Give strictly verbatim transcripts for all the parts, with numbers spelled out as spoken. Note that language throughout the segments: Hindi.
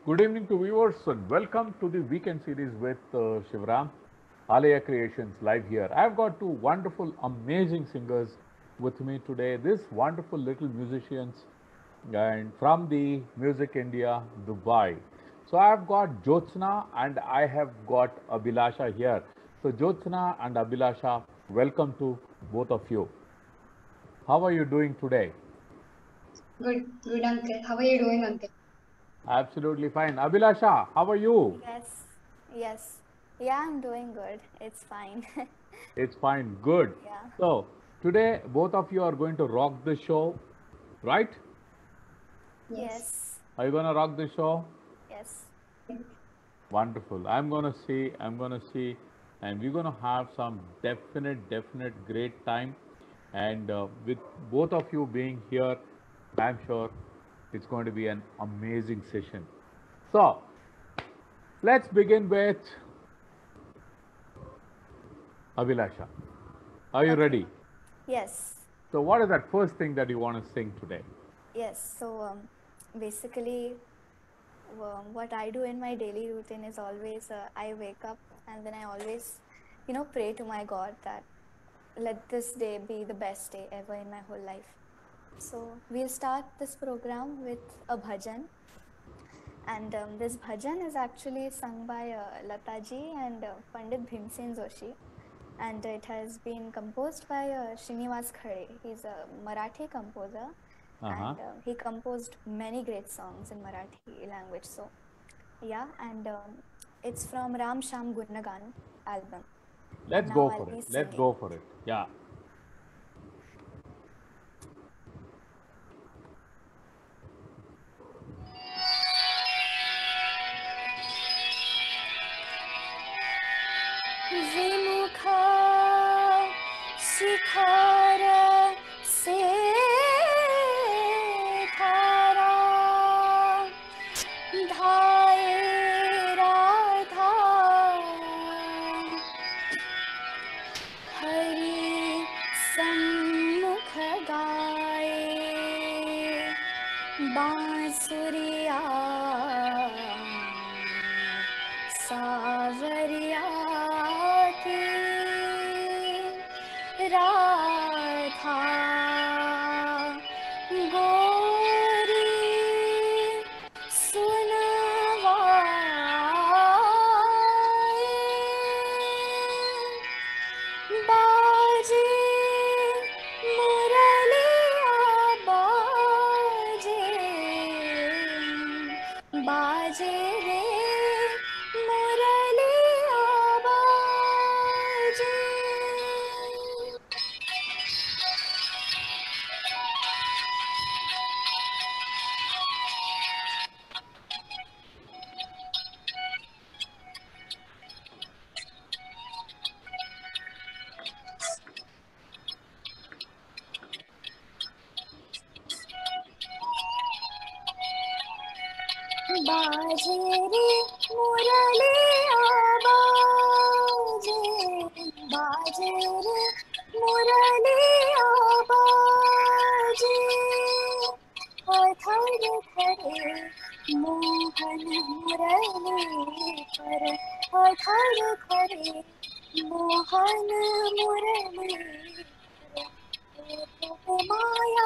Good evening to viewers and welcome to the weekend series with uh, Shivram, Alaya Creations live here. I've got two wonderful, amazing singers with me today. These wonderful little musicians and from the Music India, Dubai. So I've got Jyotsna and I have got Abhilasha here. So Jyotsna and Abhilasha, welcome to both of you. How are you doing today? Good, good, Uncle. How are you doing, Uncle? Absolutely fine. Abhilasha, how are you? Yes, yes. Yeah, I'm doing good. It's fine. It's fine. Good. Yeah. So, today both of you are going to rock the show, right? Yes. Yes, Are you going to rock the show? yes. Wonderful. I'm going to see, I'm going to see, and we're going to have some definite, definite great time. And uh, with both of you being here, I'm sure it's going to be an amazing session. So, let's begin with Abhilasha. Are you Okay. ready? Yes, So, what is that first thing that you want to sing today? yes. So, um, basically, um, what I do in my daily routine is always uh, I wake up and then I always, you know, pray to my God that let this day be the best day ever in my whole life. So, we'll start this program with a bhajan. And um, this bhajan is actually sung by uh, Lata ji and uh, Pandit Bhimsen Joshi. And it has been composed by uh, Srinivas Khare. He's a Marathi composer, Uh huh. and uh, he composed many great songs in Marathi language. So, yeah, and um, it's from Ram Sham Gunnagan album. Let's Now go I'll for it. be Let's singing. go for it. Yeah. विमुखा शिखर से धारा धाये राधा हरि सम्मुख गाए बांसुरिया सावरिया की राधा गोरी सुनवाए बाजे मुरलिया बाजे बाजे रे मुरलिया बाजे बाजे रे मुरलिया बाजे बाजे रे मुरलिया बाजे अथर थरे मोहन मुरली पर अथर थरे मोहन मुरली पर माया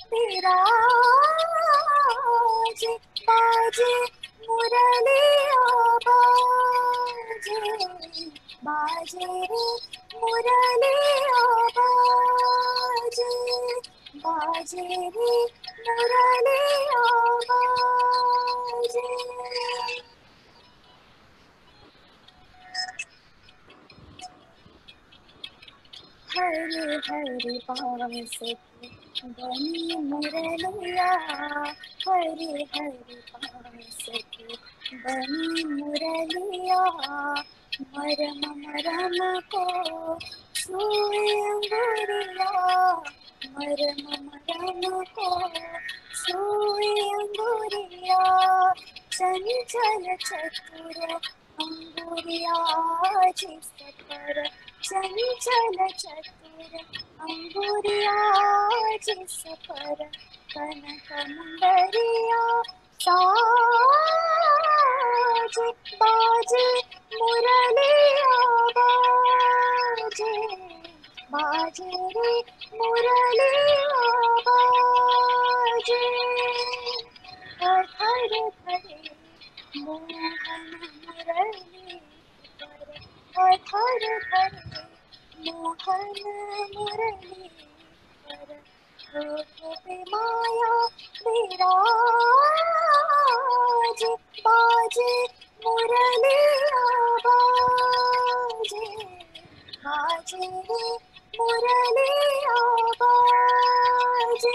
विराज बाजे मुरलिया बाजे बाजे रे मुरलिया बाजे बाजे रे मुरलिया बाजे हरे हरे पास बनी मुरलिया हरे हरे पास बनी मुरलिया मरम मरम को सोए अंगुरिया मरम मरम को सोए अंगुरिया चंचल चतुर अंगुरिया जिस पर चंचल चतुर अंगुरिया जिस पर कनक मुंदरिया साज बाजे मुरली आवाजे बाजे रे मुरली आवाजे हर घरे मोहन मुरली पर हर घरे मोहन मुरली पर होठों पे माया विराज बाजे मुरली आवाजे बाजे रे मुरली आवाजे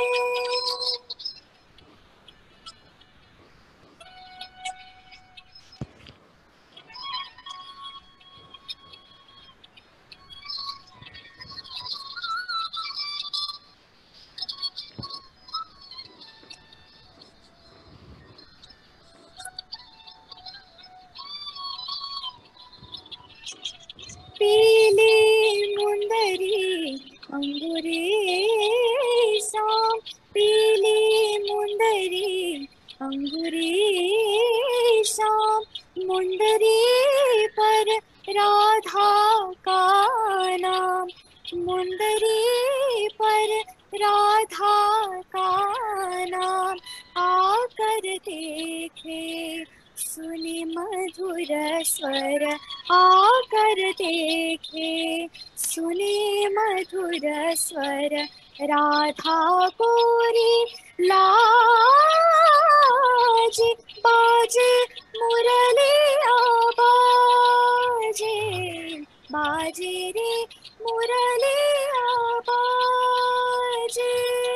पीली मुंदरी अंगुरेसा पीली मुंदरी अंगुरेसा मुंदरी पर राधा का नाम मुंदरी पर राधा का नाम आकर देखे सुने मधुर स्वर आकर देखे सुने मधुर स्वर राधा गोरी लाज बाजे मुरली आवाजे बाजे रे मुरली आवाजे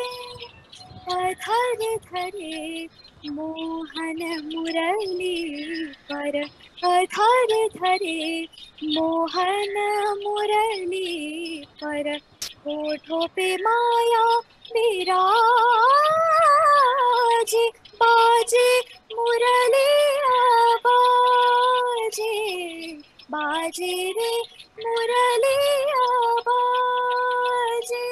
धर धरे मोहन मुरली पर धर धरे मोहन मुरली पर होठों पे माया विराज बाजे मुरली आवाजे बाजे रे मुरली आवाजे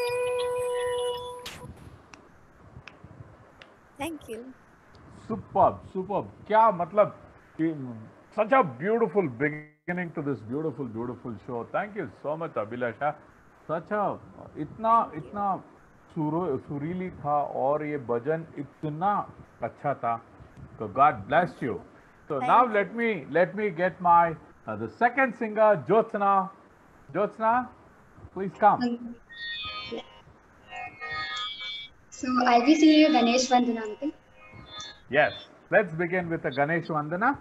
थैंक यू Superb, superb. क्या मतलब such a beautiful beginning to this beautiful, beautiful show. Thank you so much, Abhilasha. Such a इतना इतना सुरो सुरीली था और ये भजन इतना अच्छा था. So God bless you. So now let me let me get my uh, the second singer, Jyotsna. Jyotsna, please come. So I'll be singing a Ganesh Vandana, uncle. Yes, let's begin with a Ganesh Vandana.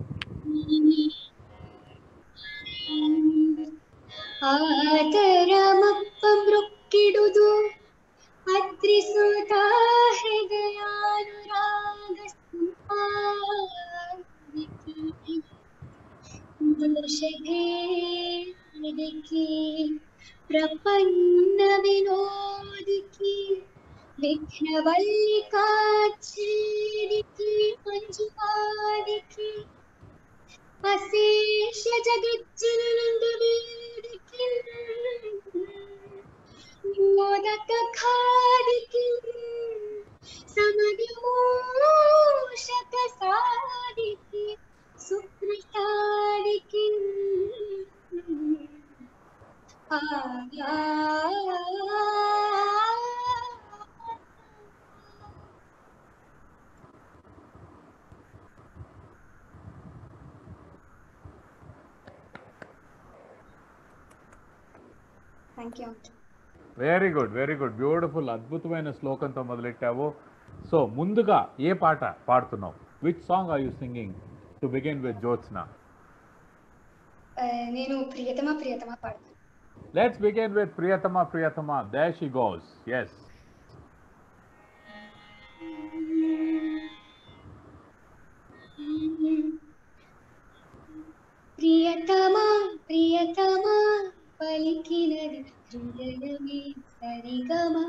ಆತರಮಪ್ಪಮೃಕ್ಕಿಡುದು ಅತ್ರಿಸುತ ಹೃದಯಾನುರಾಗ ಸಂಪಾದಿಕಿ ದೋಷಭೇದಿಕಿ ಪ್ರಪನ್ನ ವಿನೋದಿಕಿ विघ्नवल्लिकाच्छेदिकी मंजुवादिकी अशेष जगज्जननन्दवेदिकी मोदक खादिकी समदिमोषक सादिकी सुकृतादिकी आ Thank you. Very good very good beautiful అద్భుతమైన శ్లోకంతో మొదలెట్టావు. సో ముందుగా ఏ పాట పాడుతున్నావు? Which song are you singing to begin with Jyotsna? నేను ప్రియతమ ప్రియతమ పాడతాను. లెట్స్ బిగిన్ విత్ ప్రియతమ ప్రియతమ. There she goes. yes. ప్రియతమా ప్రియతమా పలికినది హృదయమే సరిగమా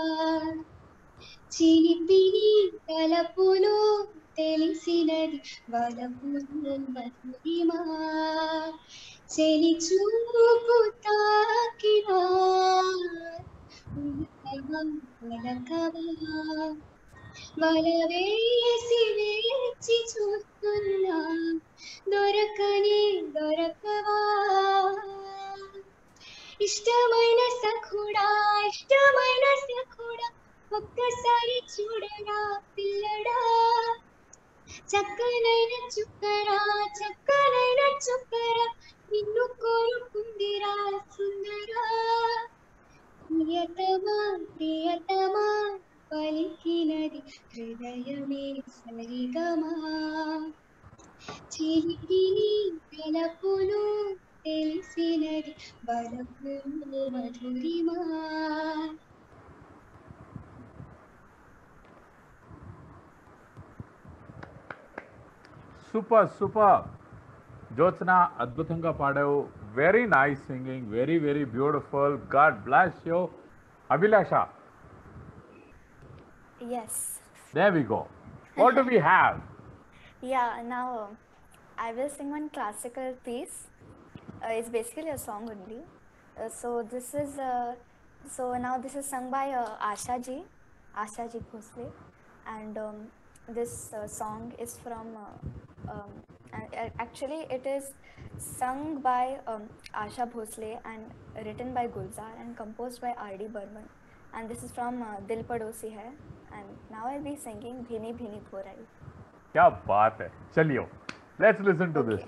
చిలిపిని తలపులో తెలిసినది వలపులో మధురిమా చెలి చూపు తాకినా ఉలకమా వలకమా వల వేసి వేచి చూస్తున్నా దొరకని దొరకవా ఇష్టమైన సఖుడా ఇష్టమైన సఖుడా ఒక్కసారి చూడరా పిల్లడా చక్కనైన చుక్కరా చక్కనైన చుక్కరా నిన్ను కోరుకుందిరా సుందరా ప్రియతమా ప్రియతమా పలికినది హృదయమే సరిగమా చిలికిని పిలపులు తెలిసినది బలపులు మధురిమా సూపర్ సూపర్ జ్యోత్స్న, అద్భుతంగా పాడావు. Very nice singing, very very beautiful. God bless you. Abhilasha, Yes. there we go. What do we have? Yeah, now uh, I will sing one classical piece. Uh, it's basically a song only. Uh, so this is uh, so now this is sung by uh, Asha ji, Asha ji Bhosle, and um, this uh, song is from uh, um, and, uh, actually it is sung by um, Asha Bhosle and written by Gulzar and composed by R D Burman, and this is from uh, Dil Padosi Hai, and now I'll be singing Bhini Bhini Bhorai. क्या बात है, चलियो, let's listen to this. Okay.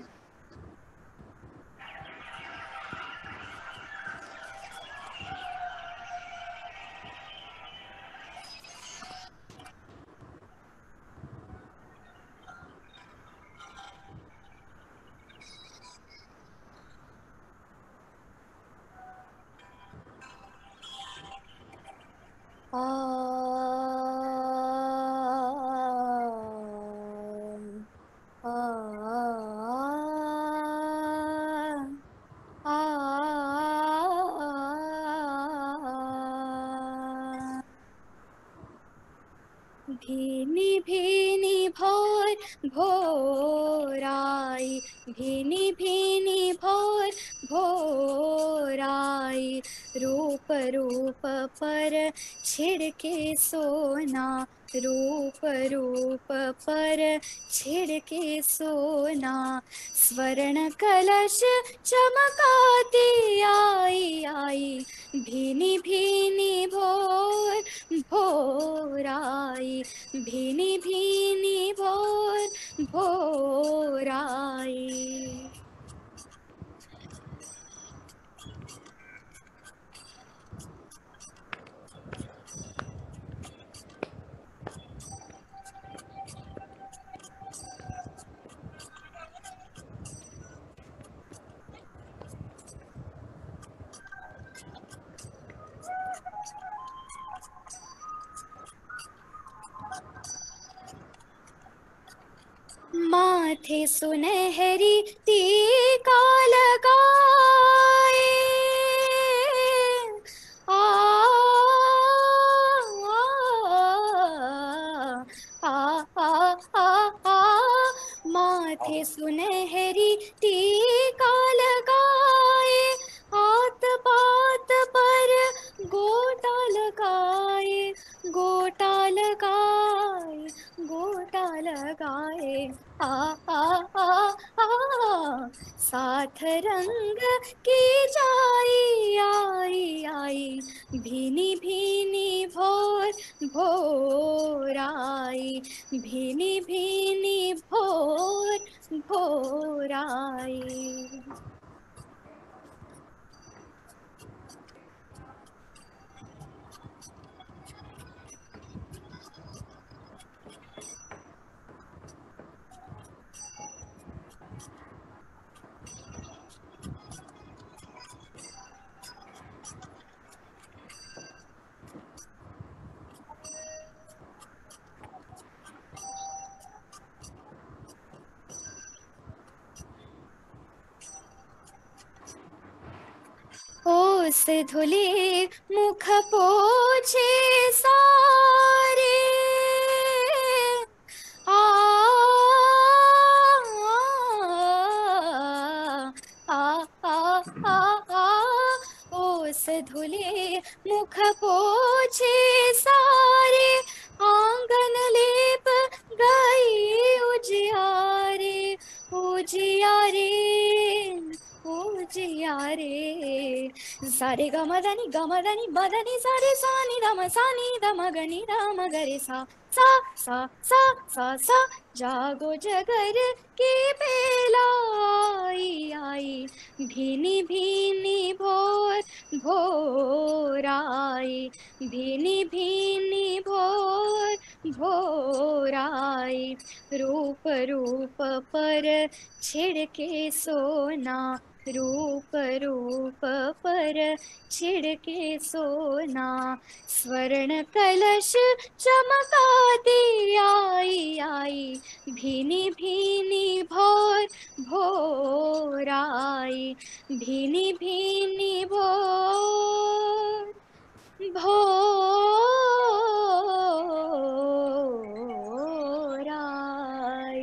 भीनी भीनी भोर भोराई भीनी भीनी भोर भोराई रूप रूप पर छिड़के सोना रूप रूप पर छिड़के सोना स्वर्ण कलश चमकाती आई आई भीनी भीनी भोर भोराई भीनी भीनी भोर भोराई. माथे सुनहरी टीका लगाए आ, आ, आ, आ, आ, माथे सुनहरी टीका लगाए हाथ पात पर गोटा लगाए गोटा लगाए गोटा लगाए आ आ आ आ साथ रंग की जाई आई आई भीनी भीनी भोर भोराई भीनी भीनी भोर भोराई. ओस धुले मुख पोछे सारे आ, आ, आ, आ, आ, ओस धुले मुख पोछे सारे आंगन लेप गई उज सारे गमदनि गमदनि बदनि सारे सानि दम सानि दम गनि दम गरे सा सा सा सा सा सा जागो जगर की बेला आई आई भीनी भीनी भोर भोर आई भीनी भीनी भोर भोर आई रूप रूप पर छिड़के सोना रूप रूप पर छिड़के सोना स्वर्ण कलश चमकाती आई आई भीनी भीनी भोर भोर आई भीनी भीनी भोर भोर आई।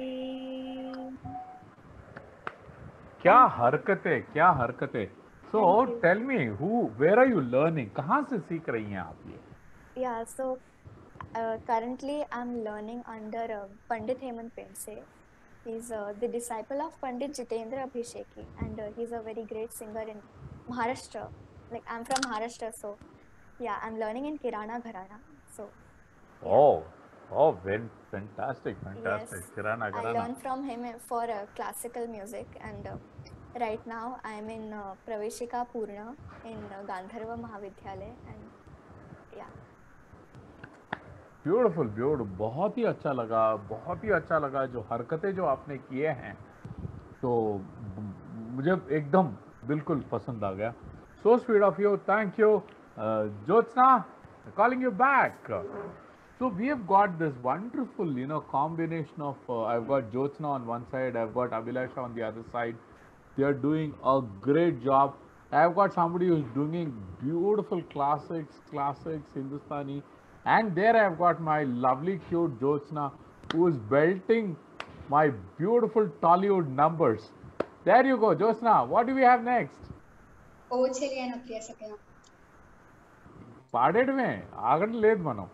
क्या हरकतें, क्या हरकतें। So Thank you. tell me, who, where are you learning? कहाँ से सीख रही हैं आप ये? Yeah, so uh, currently I'm learning under uh, Pandit Hemant Pendse. He's uh, the disciple of Pandit Jitendra Abhisheki, and uh, he's a very great singer in Maharashtra. Like I'm from Maharashtra, so yeah, I'm learning in Kirana Gharana. So Oh, oh, very fantastic, fantastic. yes, Kirana I Gharana. learned from him for uh, classical music, and uh, right now I'm in uh, Praveshika Purna in uh, Gandharva Mahavidyalaya, and yeah. Beautiful beautiful, बहुत ही अच्छा लगा, बहुत ही अच्छा लगा जो हरकतें जो आपने किए हैं, तो मुझे एकदम बिल्कुल पसंद आ गया. So sweet of you, thank you. Jyotsna, calling you back. So we have got this wonderful, you know, combination of, uh, I've got Jyotsna on one side, I've got Abhilasha on the other side. They are doing a great job. I've got somebody who's doing beautiful classics, classics, Hindustani. And there I've got my lovely, cute Jyotsna, who is belting my beautiful Tollywood numbers. There you go, Jyotsna. What do we have next? ఓ చెలి అని ప్రియ సఖ్య పాడేయడమే, ఆగండి లేదు మనం.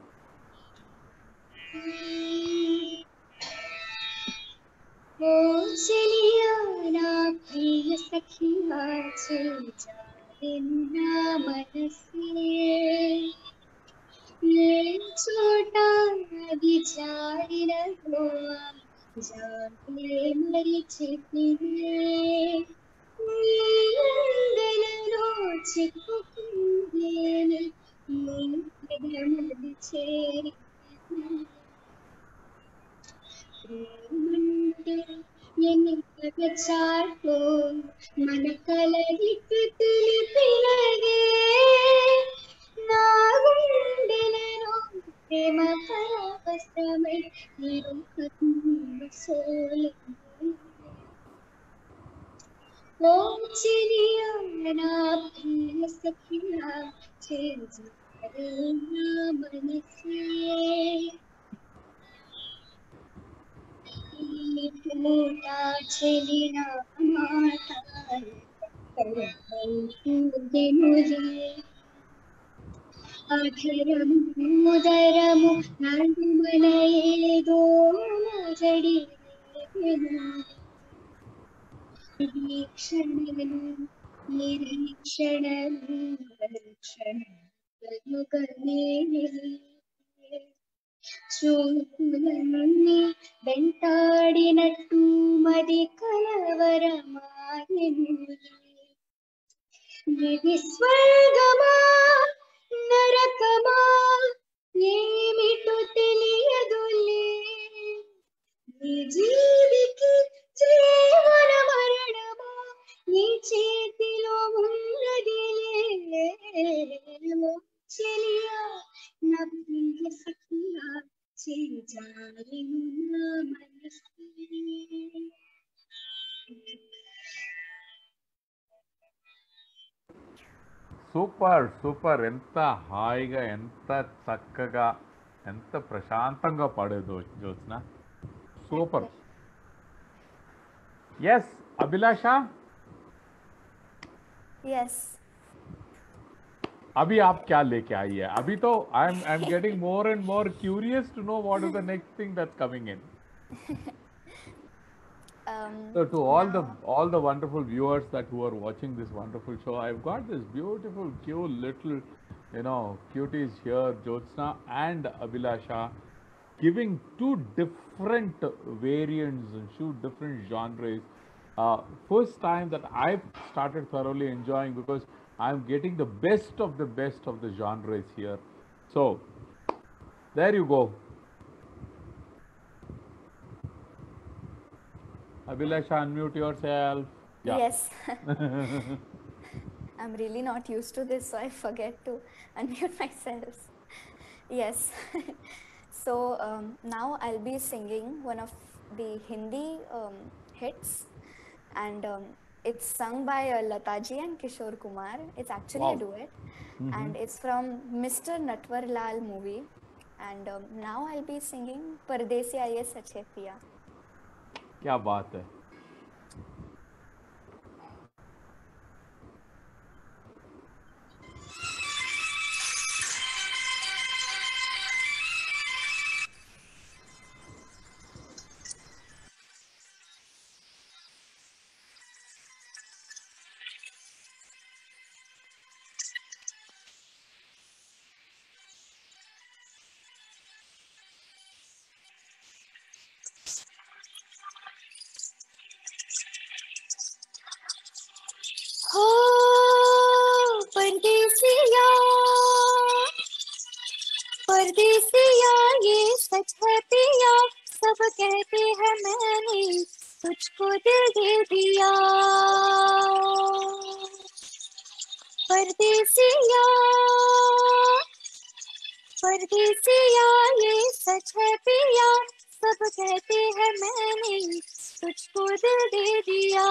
ఓ చెలియా నా ప్రియ సఖియా చెలి జారెను నా మనసే ఏ చోట అది జారిన గోవా జారే మరి చెప్పినే నీందెలలో చిక్కుకుందేనే నీ హృదయమది చేరి ప్రేమంటే ఎన్నిక చాటో మన కలయిక తెలిపినదే నా గుండెలలో ప్రేమ పరవశమై నిరుపత్మ సోలి ఓ చెలియా నా ప్రియ సఖియా చెలి జారెను నా మనసే ఈ పూట చెలిన మాట కలవైతుదెనులే అధరము ఉదరము నడుమన ఏదో నజడి నిరీక్షణలు నిరీక్షణలు పరీక్షణలుగనే చూపులన్నీ వెంటాడినట్టు మది కలవరమాయెను ఇది స్వర్గమా నరకమా ఏమిటో తెలియదులే నీ జీవికి జీవన మరణమా నీ చేతిలో ఉన్నదిలే చెలియా నా ప్రియ సఖియా చెలి జారెను నా మనసే. సూపర్ సూపర్, ఎంత హాయిగా, ఎంత చక్కగా, ఎంత ప్రశాంతంగా పాడేదో Jyotsna. Super. Yes Abhilasha, Yes. अभी आप क्या लेके आई है? अभी तो I am I am getting more and more curious to know what is the next thing that's coming in. Um, So to all the now, all the wonderful viewers that who are watching this wonderful show, I've got this beautiful, cute little, you know, cuties here, Jyotsna and Abhilasha, giving two different variants and two different genres. Uh, first time that I've started thoroughly enjoying because I'm getting the best of the best of the genres here. So there you go. Abhilasha, unmute yourself. Yeah. yes, I'm really not used to this, so I forget to unmute myself. Yes. So um, now I'll be singing one of the Hindi um, hits, and um, it's sung by uh, Lataji and Kishore Kumar. It's actually a Wow. duet, and it's from Mister Natwar Lal movie. And um, now I'll be singing Pardesi Aaye Sache Piya. क्या बात है. हो परदेसिया परदेसिया ये सच है पिया सब कहते हैं मैंने तुझको दिल दे दिया परदेसिया परदेसिया ये सच है पिया सब कहते हैं मैंने तुझको दिल दे दिया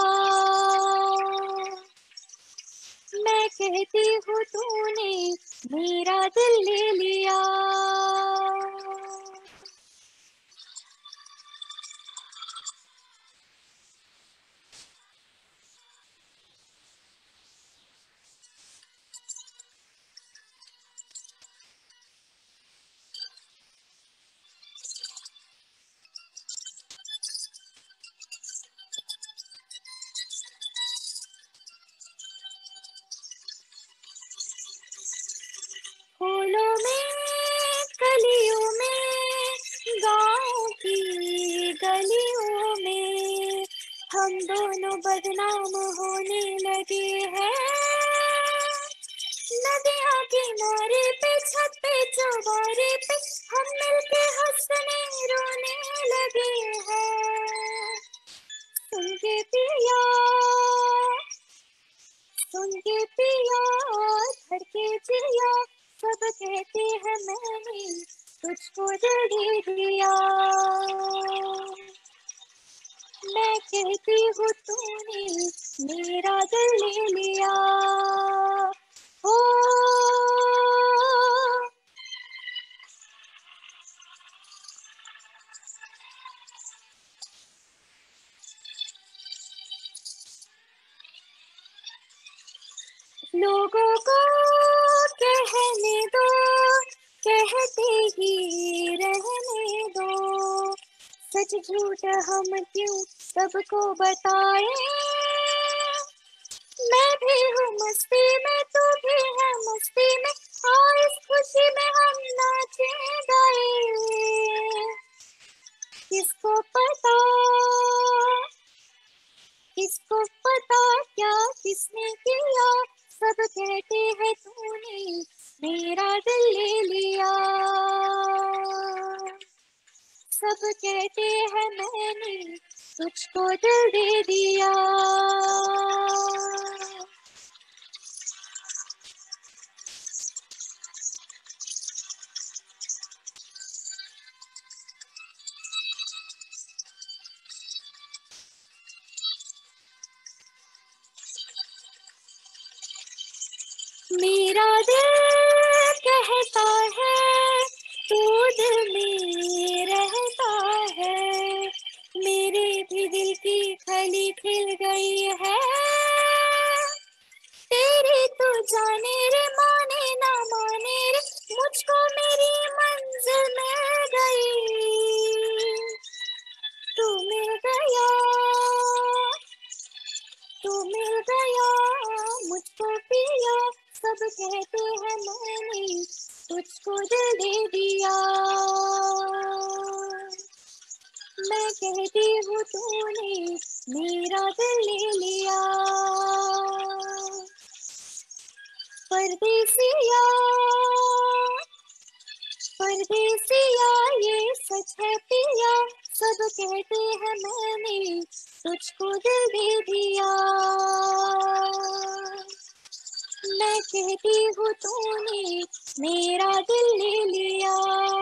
मैं कहती हूँ तूने मेरा दिल ले लिया फूलों में कलियों में गाँव की गलियों में हम दोनों बदनाम होने लगे हैं नदियाँ किनारे पे छत पे चौबारे पे हम मिलके हंसने रोने लगे हैं सुन के पिया सुन के पिया धड़के जिया सब कहते हैं मैंने तुझको दिल दे दिया मैं कहती हूँ तूने मेरा दिल ले लिया ओ लोगों को कहने दो कहते ही रहने दो सच झूठ हम क्यों सबको बताए मैं भी हूँ मस्ती में तू भी है मस्ती में और इस खुशी में हम नाचे गाए किसको पता किसको पता क्या किसने किया सब कहते हैं तूने मेरा दिल ले लिया सब कहते हैं मैंने तुझको दिल दे दिया मेरा दिल कहता है तू दिल में रहता है मेरे भी दिल की कली खिल गई है तेरी तू जाने रे माने ना माने रे मुझको मेरी मंजिल मिल गई तू मिल गया कहते हैं मैंने तुझको दिल दे दिया, मैं कहती हूँ तूने मेरा दिल ले लिया। परदेसिया परदेसिया ये सच है पिया, सब कहते हैं मैंने तुझको दिल दे दिया, मैं कहती हूँ तूने मेरा दिल ले लिया।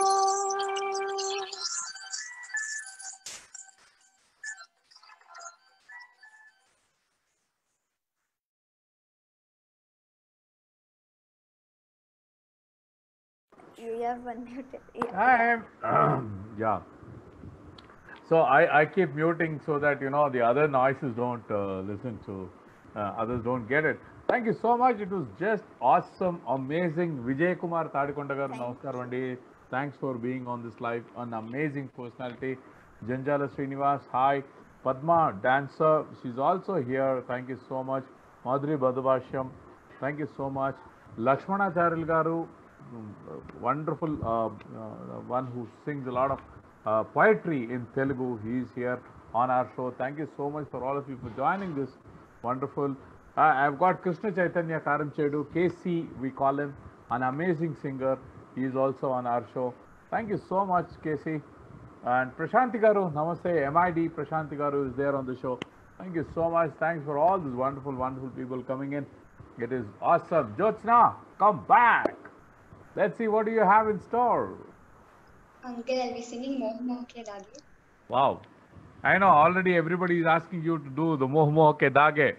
You have unmuted. Yeah. I am, yeah. So I, I keep muting so that you know the other noises don't uh, listen to, uh, others don't get it. Thank you so much. It was just awesome, amazing. Vijay Kumar Tadikonda garu, namaskaram andi. Thanks for being on this live. An amazing personality. Janjala Srinivas, hi. Padma, dancer, she's also here. Thank you so much. Madhuri Badabashyam, thank you so much. Lakshmana Charil garu, wonderful uh, uh, one who sings a lot of uh, poetry in Telugu. He is here on our show. Thank you so much for all of you for joining this wonderful. Uh, I've got Krishna Chaitanya Karamchedu, K C, we call him, an amazing singer. He is also on our show. Thank you so much, K C. And Prashanti Garu, namaste, M I D Prashanti Garu is there on the show. Thank you so much. Thanks for all these wonderful, wonderful people coming in. It is awesome. Jyotsna, come back. Let's see, what do you have in store? Uncle, I'll be singing Moh Moh Ke Dage. Wow. I know already everybody is asking you to do the Moh Moh Ke Dage.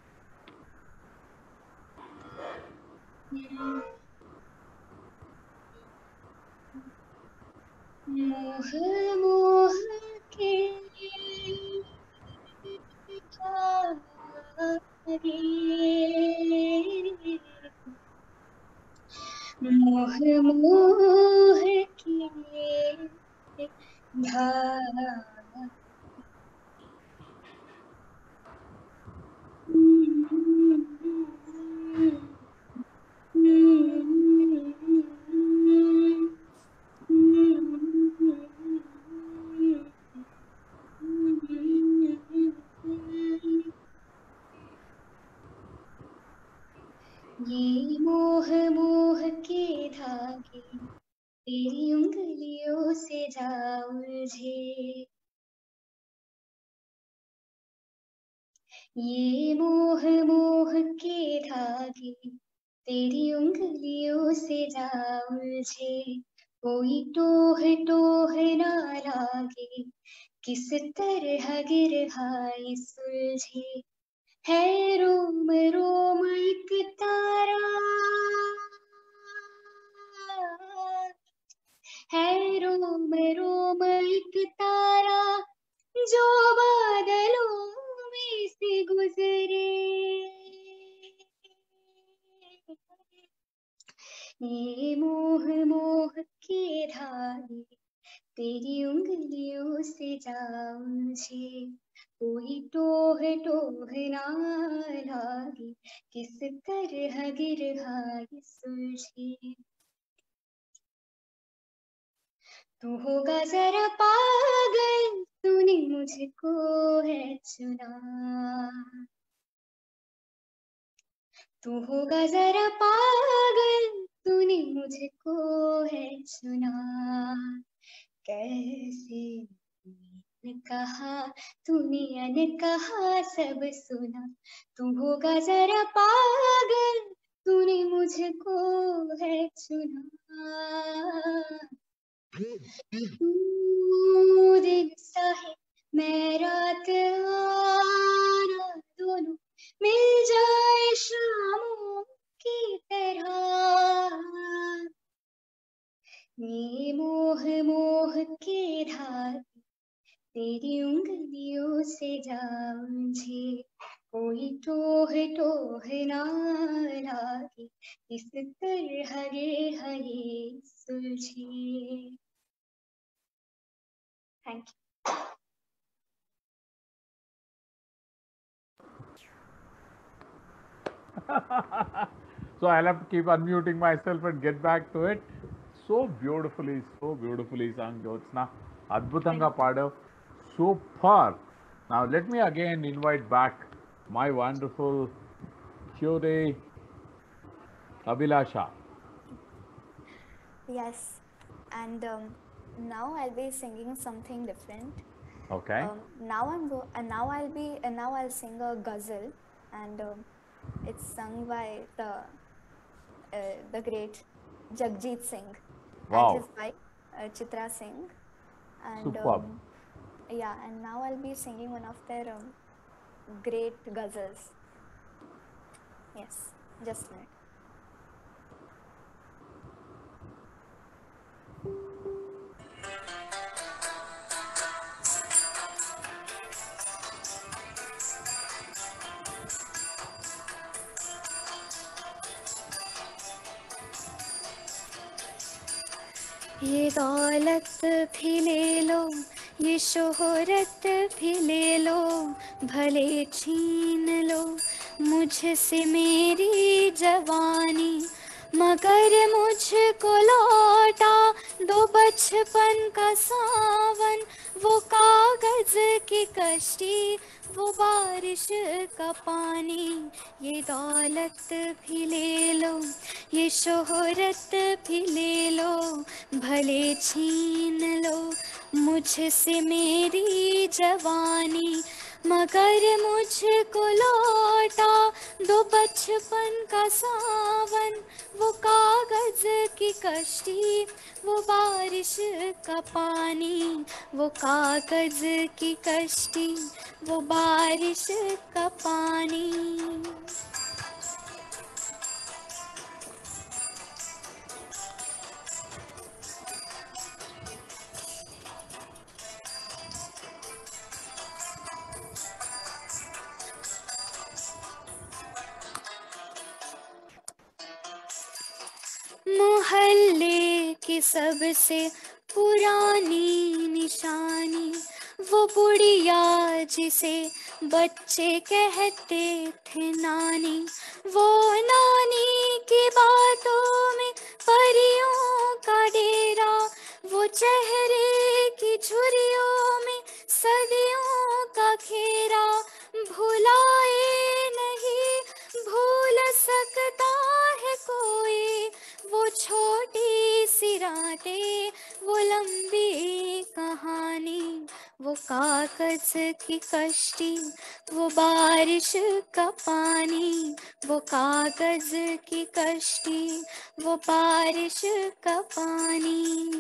मोह मोह के धागे, मोह मोह के धागे, ये मोह मोह के धागे तेरी उंगलियों से जा उलझे, ये मोह मोह के धागे तेरी उंगलियों से जा उलझे, कोई टोह टोह ना लागे, किस तरह गिरहाई सुलझे, है रोम रोम एक तारा, है रोम रोम एक तारा, जो बादलों में से गुजरे, ये मोह मोह के धागे तेरी उंगलियों से जा उलझे, कोई टोह टोह ना लागे, किस तरह गिरहाई सुलझे। तू होगा जरा पागल, तूने मुझको है चुना, तू होगा जरा पागल, तूने मुझको है चुना, कैसे तूने कहा, तूने अनकहा सब सुना, तू होगा जरा पागल, तूने मुझको है चुना, तू दिन साहे मैं रात आना, दोनों मिल जाए शामों की तरह, ये मोह मोह के धागे तेरी उंगलियों से जा उलझे, कोई टोह टोह ना लागे, किस तरह गिरहाई सुलझे। Thank you. So I'll have to keep unmuting myself and get back to it. So beautifully, so beautifully sung, Jyotsna. Adbhutanga Padav. Super. Now let me again invite back my wonderful cutie Abhilasha. Yes, and um, now I'll be singing something different. Okay. Um, now I'm go. And now I'll be. And now I'll sing a ghazal, and um, it's sung by the uh, the great Jagjit Singh and Wow. his wife uh, Chitra Singh. And Superb. um, yeah, and now I'll be singing one of their um, great ghazals. Yes, just a minute. ये दौलत भी ले लो, ये शोहरत भी ले लो, भले छीन लो मुझसे मेरी जवानी, मगर मुझको लौटा दो बचपन का सावन, वो कागज की कश्ती, वो बारिश का पानी। ये दौलत भी ले लो, ये शोहरत भी ले लो, भले छीन लो मुझसे मेरी जवानी, मगर मुझको लौटा दो बचपन का सावन, वो कागज की कश्ती, वो बारिश का पानी, वो कागज की कश्ती, वो बारिश का पानी। मोहल्ले की सबसे पुरानी निशानी, वो बुढ़िया जिसे बच्चे कहते थे नानी, वो नानी की बातों में परियों का डेरा, वो चेहरे की झुर्रियों में सदियों का घेरा, भुलाए नहीं भूल सकता है कोई, वो छोटी सी रातें, वो लंबी कहानी, वो कागज की कश्ती, वो बारिश का पानी, वो कागज की कश्ती, वो बारिश का पानी।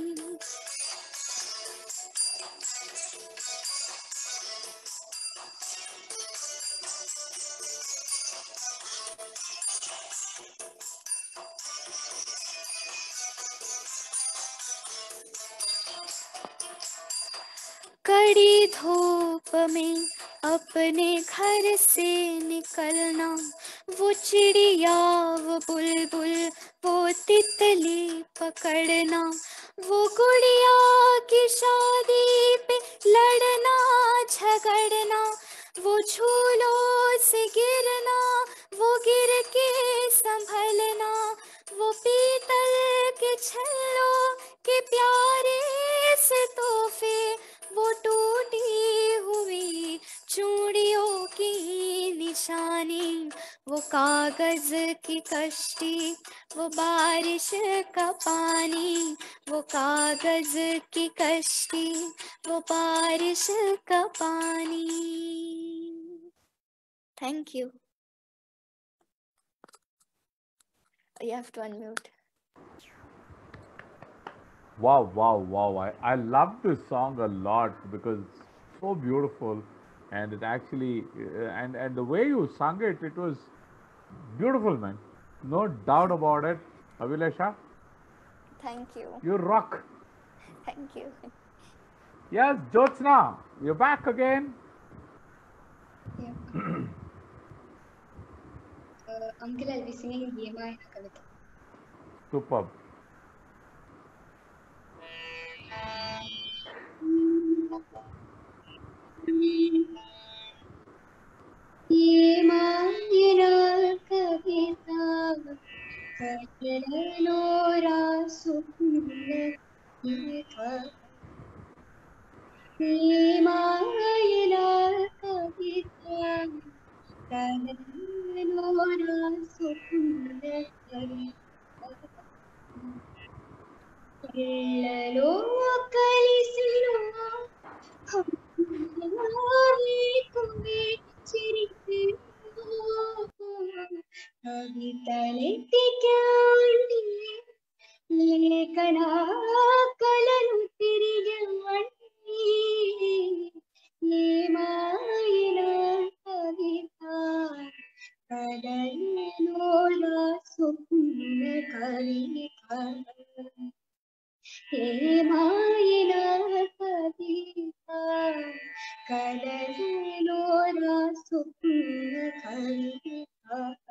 कड़ी धूप में अपने घर से निकलना, वो चिड़िया वो बुलबुल वो तितली पकड़ना, वो गुड़िया की शादी पे लड़ना झगड़ना, वो झूलों से गिरना, वो गिर के संभलना, वो पीतल के छल्लों के प्यारे से तोहफे, वो टूटी हुई चूड़ियों की निशानी, वो कागज की कश्ती, वो बारिश का पानी, वो कागज की कश्ती, वो बारिश का पानी। Thank you. You have to unmute. Wow, wow, wow. I, I love this song a lot because it's so beautiful, and it actually, uh, and, and the way you sung it, it was beautiful, man. No doubt about it. Abhilasha, Thank you. you rock. Thank you. Yes, Jyotsna, you're back again. Yeah. uh, Uncle, I'll be singing Yema Kavita. Superb. ये मायरा कविता కలలోరా స్వప్న ప్రేమాయణ కవిత కలలోరా స్వప్న కళ్ళలో కలిసిన కవితలెత్తికాండి లేఖనా కలను తిరిగవండి ఏమాయన కవిత కలలోన స్వప్న కవిత ఏమాయన కవిత కలలోన స్వప్న కవిత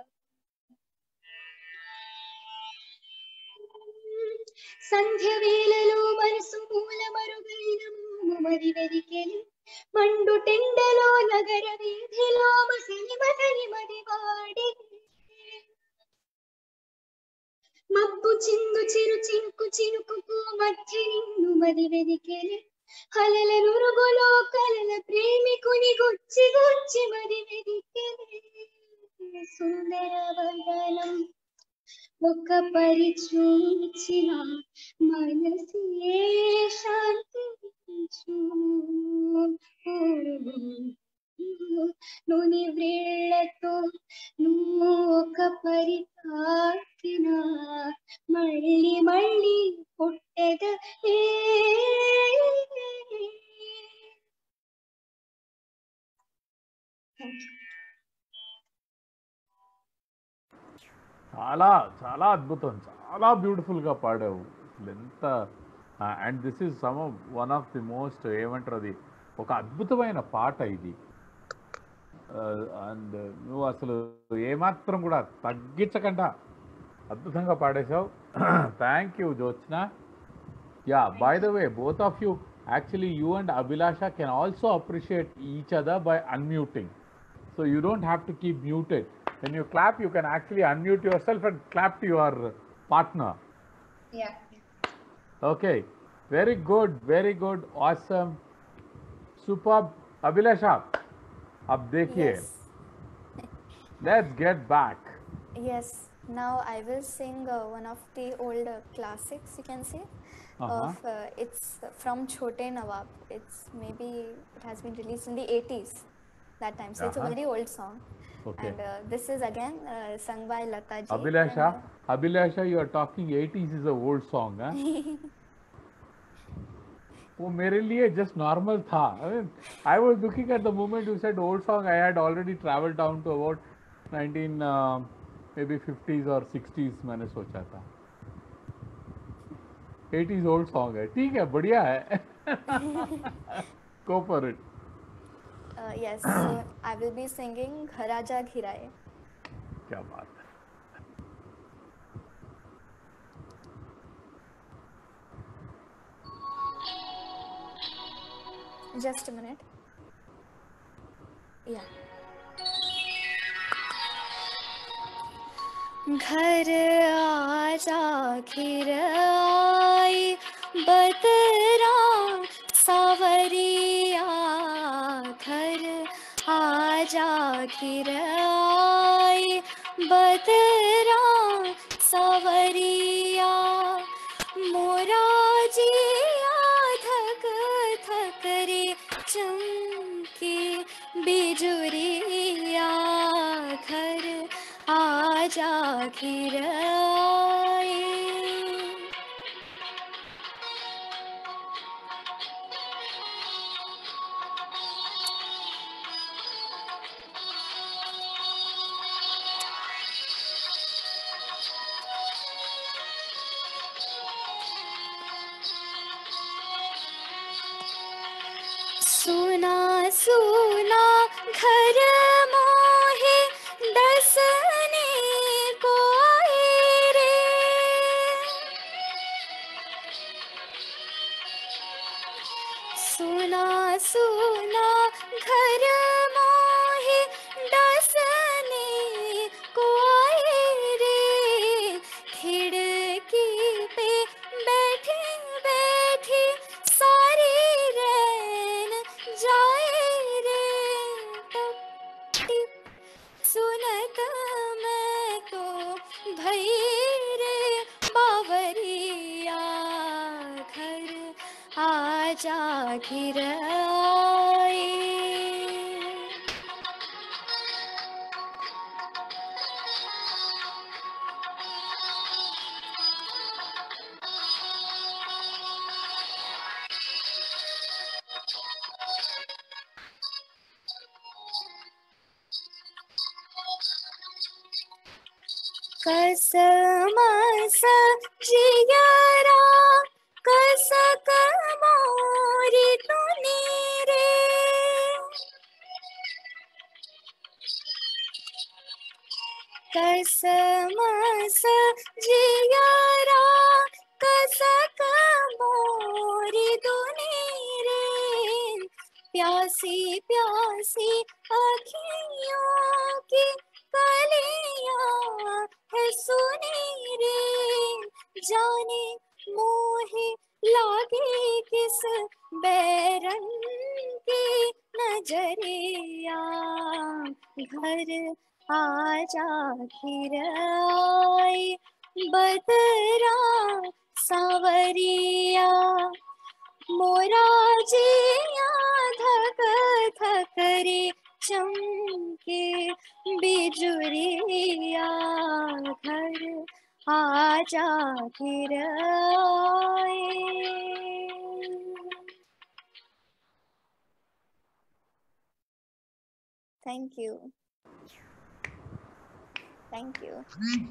సంధ్య వేళలో మనసు మూల మరుగైన మరి వెదికెలి మండు టెండలో నగర వీధిలో మసలి మదని మది వాడి మబ్బు చిందు చిరు చినుకు చినుకు మధ్య నిన్ను మది వెదికెలి హలల నురుగులో కలల ప్రేమికుని గుచ్చి గుచ్చి మది వెదికెలి సుందర వదనం ఒక పరిచూచిన మనసే శాంతించు నూనె వ్రేళ్లతో నువ్వు ఒక పరితాకిన మళ్ళీ మళ్ళీ పుట్టద చాలా చాలా అద్భుతం, చాలా బ్యూటిఫుల్గా పాడావు. అసలు ఎంత and this is some one of the most ఏమంటారు, అది ఒక అద్భుతమైన పాట ఇది. అండ్ నువ్వు అసలు ఏమాత్రం కూడా తగ్గించకుండా అద్భుతంగా పాడేశావు. Thank you Jyotsna. Yeah, by the way, both of you actually you and Abhilasha can also appreciate each other by unmuting. So you don't have to keep muted. When you clap, you can actually unmute yourself and clap to your partner. Yeah. Okay. Very good. Very good. Awesome. Superb. Abhilasha, ab dekhiye. Yes. Let's get back. Yes. Now I will sing uh, one of the old uh, classics, you can say. Uh-huh. Of uh, it's from Chote Nawab. It's maybe it has been released in the eighties. That time, so uh-huh. It's a very old song. Okay. And uh, this is again uh, sung by Lata ji. Abhilasha, and, uh, Abhilasha, you are talking eighties is a old song, huh? वो मेरे लिए just normal था. I mean, I was looking at the moment you said old song. I had already traveled down to about nineteen uh, maybe fifties or sixties. मैंने सोचा था. eighties old song है. ठीक है, बढ़िया है. Go for it. Uh, yes, so I will be singing Gharaja Ghiraye. क्या बात है. Just a minute. Yeah. घर आजा घिराए बदरा सावरिया, घर आजा घिराए बदरा सावरिया, मोरा जिया धक धक रे चमके बिजुरिया, घर आजा घिराए. सुना सुना घर मोहे दसने को रे, सुना सुना घर मोहे दसने को रे, घिर आए। कसमस जियरा कसक मोरी तूने रे। कसमस जियरा कसक मोरी तूने रे। प्यासी प्यासी अखियों की कलियां है सुनी रे। जाने मोहे लागे किस बैरन की नजरिया। घर आजा घिर आए बदरा सांवरिया। मोरा जिया धक धक रे चमके बिजुरिया। घर आजा घिर आए। Thank you. Thank you.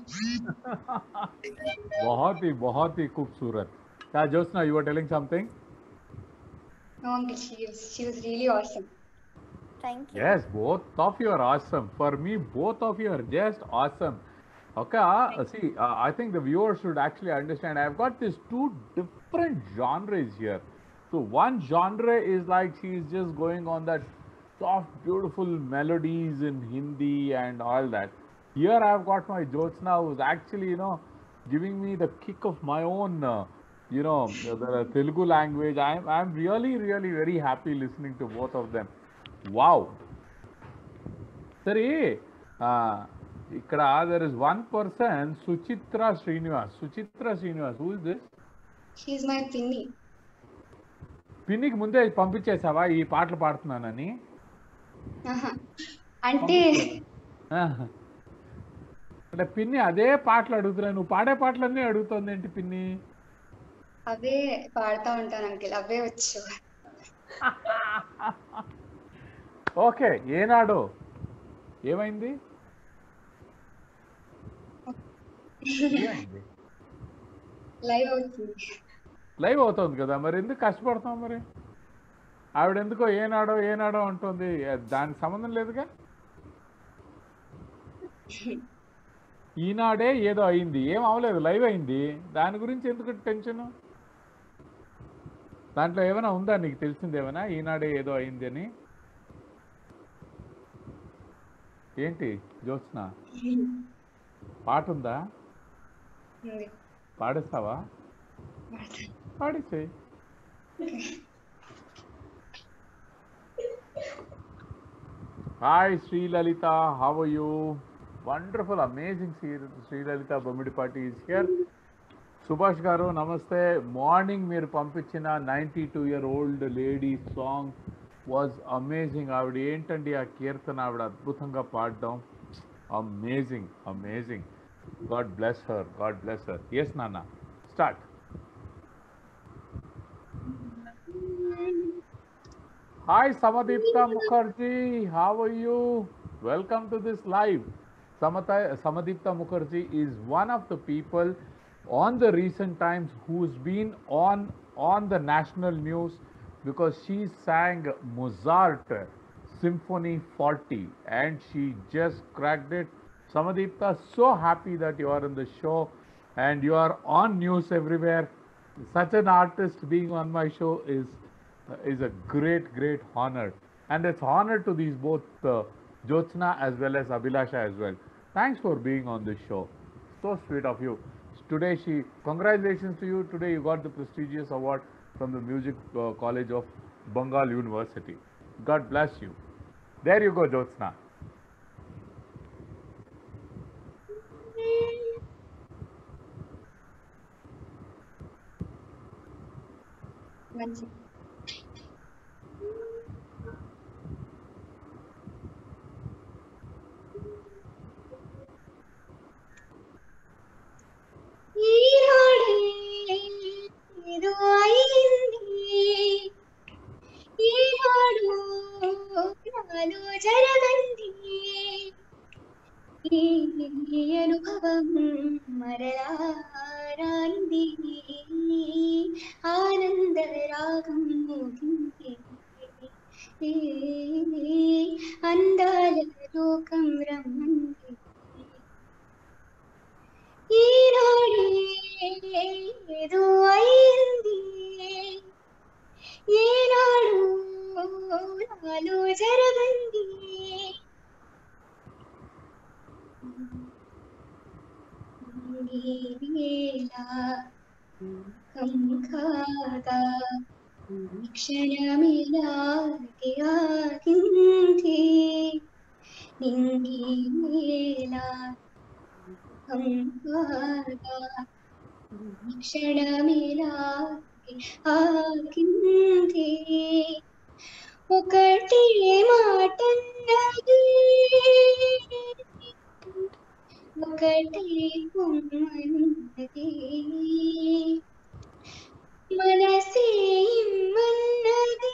बहुत ही बहुत ही खूबसूरत. Yeah, Jyotsna, you were telling something? No, uncle, she was, she was really awesome. Thank you. Yes, both of you are awesome. For me, both of you are just awesome. Okay, uh, see, uh, I think the viewers should actually understand. I've got these two different genres here. So one genre is like she's just going on that soft, beautiful melodies in Hindi and all that. Here I've got my Jyotsna who's actually, you know, giving me the kick of my own, uh, you know, the, the Telugu language. I'm, I'm really, really very happy listening to both of them. Wow. సరే ఇక్కడ there is one person Suchitra Srinivas. Suchitra Srinivas, who is this? She is my pinny. పిన్నికి ముందే పంపించేసావా ఈ పాటలు పాడుతున్నానని? ఆహా. అంటే అంటే పిన్ని అదే పాటలు అడుగుతున్నా, నువ్వు పాడే పాటలన్నీ అడుగుతుంది ఏంటి పిన్ని? అవే పాడుతూ ఉంటాను అంకిల్, అవే వచ్చు. ఓకే, ఏనాడు ఏమైంది? ఏమైంది? లైవ్ అవుతుంది. లైవ్ అవుతుంది కదా, మరి ఎందుకు కష్టపడతాం? మరి ఆవిడ ఎందుకో ఏనాడో ఏనాడో అంటుంది, దానికి సంబంధం లేదుగా. ఈనాడే ఏదో అయింది, ఏం అవలేదు, లైవ్ అయింది, దాని గురించి ఎందుకు టెన్షన్? దాంట్లో ఏమైనా ఉందా నీకు తెలిసింది ఏమైనా ఈనాడే ఏదో అయింది అని? ఏంటి జ్యోత్స్న, పాట ఉందా? పాడేస్తావా? పాడేసే. Hi Sri Lalita, how are you? Wonderful, amazing Sri Lalita Bommidipati is here. Subhash garu నమస్తే. మార్నింగ్ మీరు పంపించిన ninety two year old lady song was amazing. ఆవిడ ఏంటండి ఆ కీర్తన, ఆవిడ అద్భుతంగా పాడడం, amazing amazing. God bless her, god bless her. Yes నాన్న, start. Hi Samadipta Mukherjee, how are you? Welcome to this live. Samata, Samadipta Mukherjee is one of the people on the recent times who's been on on the national news because she sang Mozart Symphony forty and she just cracked it. Samadipta, so happy that you are in the show and you are on news everywhere. Such an artist being on my show is is a great great honor, and it's honor to these both uh, Jyotsna as well as Abhilasha as well. Thanks for being on this show. So sweet of you. Today she, congratulations to you. Today you got the prestigious award from the Music uh, College of Bengal University. God bless you. There you go, Jyotsna. నాలో జరగంది ఈ అనుభవం మరలా రాంది ఆనంద రాగం మోగింది అందాల లోకం రమ్మంది ఈనాడే ఏదో అయింది ఏనాడు నాలో జరగంది వేళ కం కాగా క్షణమిలాగే ఆగింది నింగి వేళ కం కాగా క్షణమిలాగే ఆగింది ఒకటి మాటన్నది ఒకటి పొమ్మన్నది మనసే ఇమ్మన్నది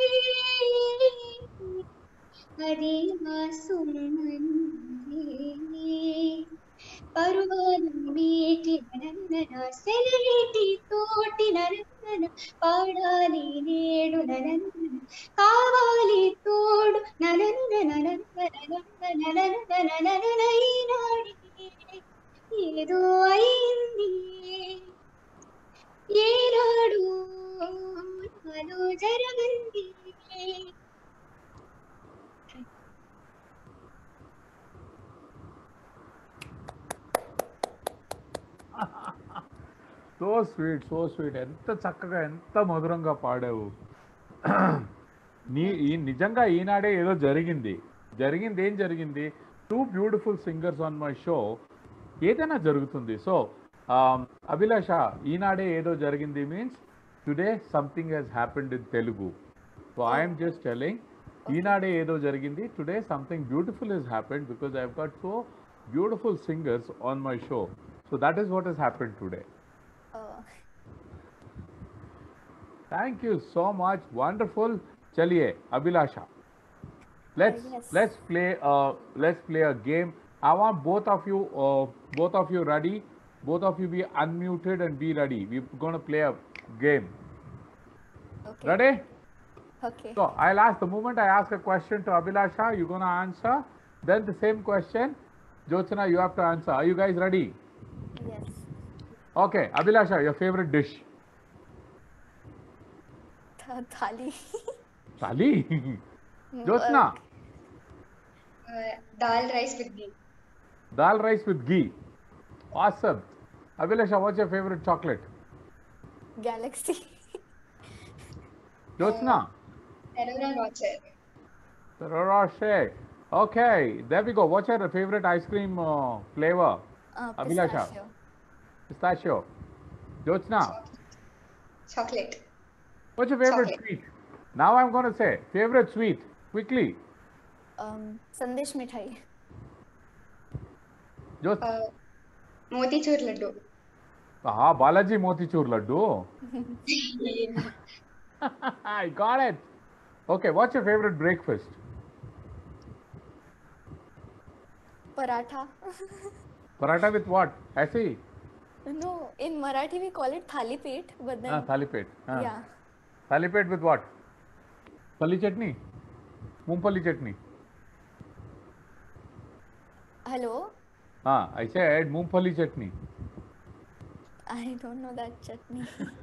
అది నా సుమ్మన్నది పరువాను మీటి ననందన సెలయేటి తోటి ననందన పాడాలి నేడు ననందన కావాలి తోడు ననందన ననందన ననందన ననందన ఈనాడి ఏదో అయింది ఏనాడు నాలో జరగంది సో స్వీట్ సో స్వీట్ ఎంత చక్కగా ఎంత మధురంగా పాడావు నీ ఈ నిజంగా ఈనాడే ఏదో జరిగింది జరిగింది ఏం జరిగింది two beautiful singers on my show ఏదైనా జరుగుతుంది సో అభిలాష ఈనాడే ఏదో జరిగింది means today something has happened in Telugu so I'm just telling ఈనాడే ఏదో జరిగింది today something beautiful has happened because I have got so beautiful singers on my show so that is what has happened today Oh, Thank you so much. Wonderful. Chaliye, Abhilasha. Let's Uh, yes. let's play uh let's play a game. I want both of you uh, both of you ready. Both of you be unmuted and be ready. We're gonna play a game. okay. Ready? Okay. So I'll ask the moment I ask a question to Abhilasha, you're gonna answer. Then the same question, Jyotsna, you have to answer. Are you guys ready? Yes. Okay, Abhilasha, your favorite dish? Th- Thali. Thali. Jyotsna, dal rice with ghee dal rice with ghee. Awesome. Abhilasha, what's your favorite chocolate? Galaxy. Jyotsna, Ferrero Rocher Ferrero Rocher. Okay, there we go. What's your favorite ice cream uh, flavor? Uh, Abhilasha. pistachio. Pistachio. Jyotsna, chocolate what's your favorite Chocolate. sweet? Now I'm going to say favorite sweet. Quickly. Um, Sandesh Mithai. Jyotsna. Motichoor laddu Ah, Balaji Motichur Laddu. I got it. Okay, what's your favorite breakfast? Paratha. Paratha with what? Aisi? No, in Marathi we call it thali pit, but then Ah, thali pet. Ah. yeah, Thali pet with what? Pali chutney? Mungpali chutney? hello. Ah, I said Mungpali chutney. I don't know that chutney.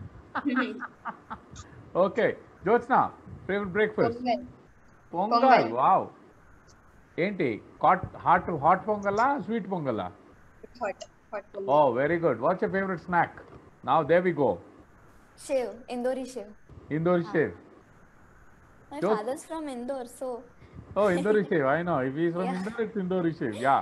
Okay, Jyotsna, favorite breakfast? Pongal Pongal. Pongal. Wow. ఏంటి హాట్ హాట్ హాట్ పొంగలా స్వీట్ పొంగలా hot hot Pongal oh very good what's your favourite snack now there we go Shiv, Indori Shiv. Indore sev My Don't- father's from Indore, so oh Indore sev I know if is from Yeah. Indore it's Indore sev yeah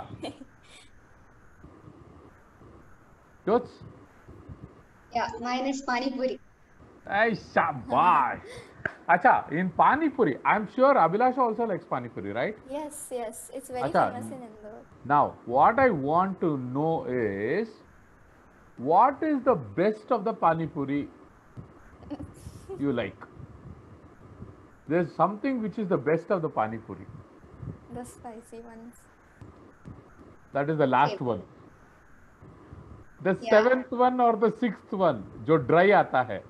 Jyotsna yeah minus panipuri I shabash acha in pani puri I'm sure Abhilasha also likes pani puri right yes, yes, it's very Acha. famous in Indore. now what I want to know is what is the best of the pani puri you like there's something which is the best of the pani puri. The spicy ones. That is the last Okay. one. The Yeah. seventh one or the sixth one, जो dry आता है.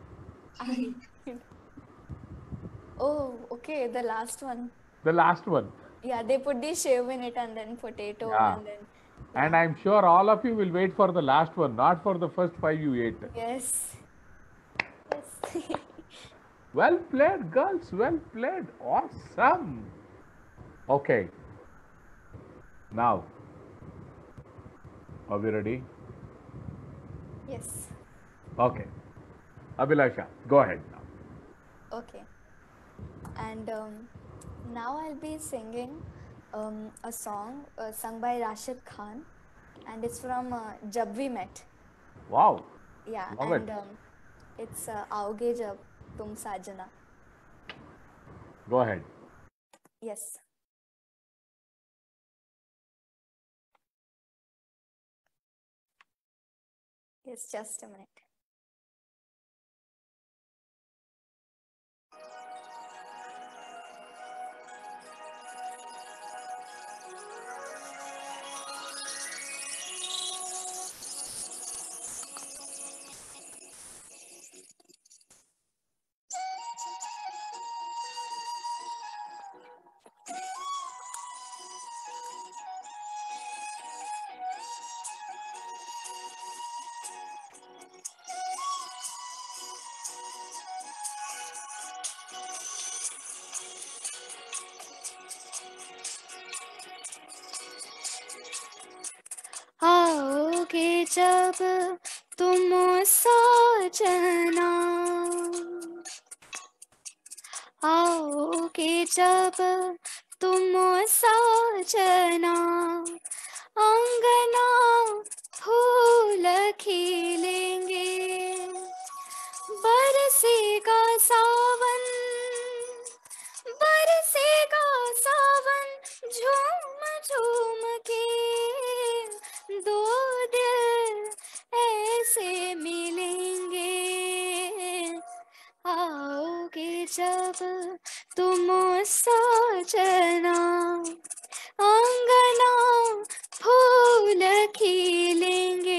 Oh, okay, the last one. The last one. Yeah, they put the shave in it and then potato Yeah. and then. And yeah. I'm sure all of you will wait for the last one, not for the first five you ate. Yes. Yes. Well played, girls. Well played. Awesome. Okay. Now, are we ready? Yes. Okay. Abhilasha, go ahead now. Okay. And um, now I'll be singing um, a song uh, sung by Rashid Khan, and it's from uh, Jab We Met. Wow. Yeah, Love and it. um, it's uh, Aoge Jab Tum Sajana. Go ahead. Yes. Yes, just a minute. आओगे जब तुम साजना, आओगे जब तुम साजना, अंगना फूल खिलेंगे, बरसेगा सावन, बरसेगा सावन, झूम झूम के दो दिल ऐसे मिलेंगे, आओगे जब तुम साजना, अंगना फूल खिलेंगे.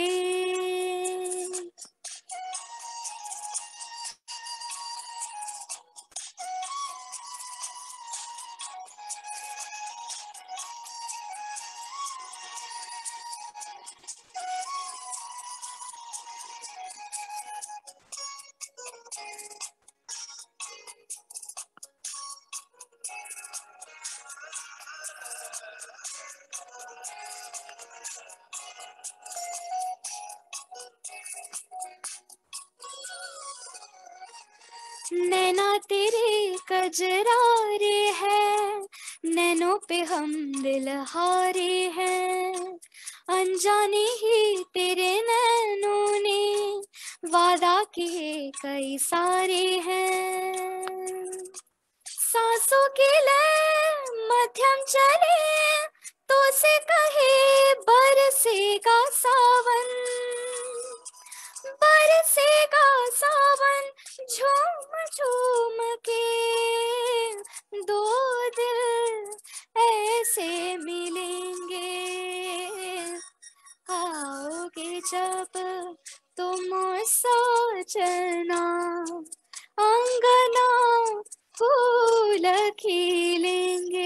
नैना तेरे कजरारे हैं, नैनों पे हम दिल हारे हैं, अनजाने ही तेरे नैनों ने वादा किए कई सारे हैं, सांसों के लय मध्यम चले तो से कहे बरसेगा सावन, बरसेगा सावन, झूम झूम के दो दिल ऐसे मिलेंगे, आओगे जब तुम साजना, अंगना फूल खिलेंगे.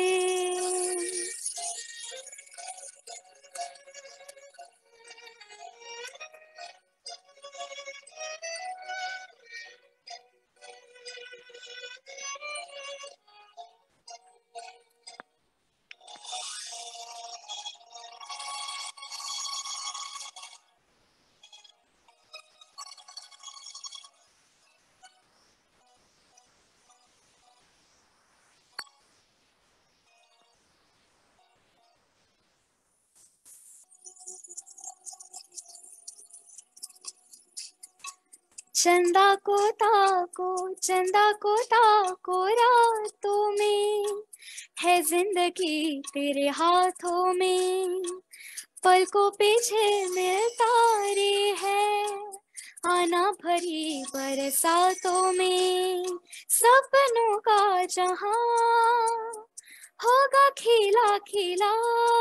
चंदा को ताको, चंदा को ताको रातों में, है जिंदगी तेरे हाथों में, पलकों पे झिलमिल तारे हैं, आना भरी बरसातों में सपनों का जहां होगा खिला खिला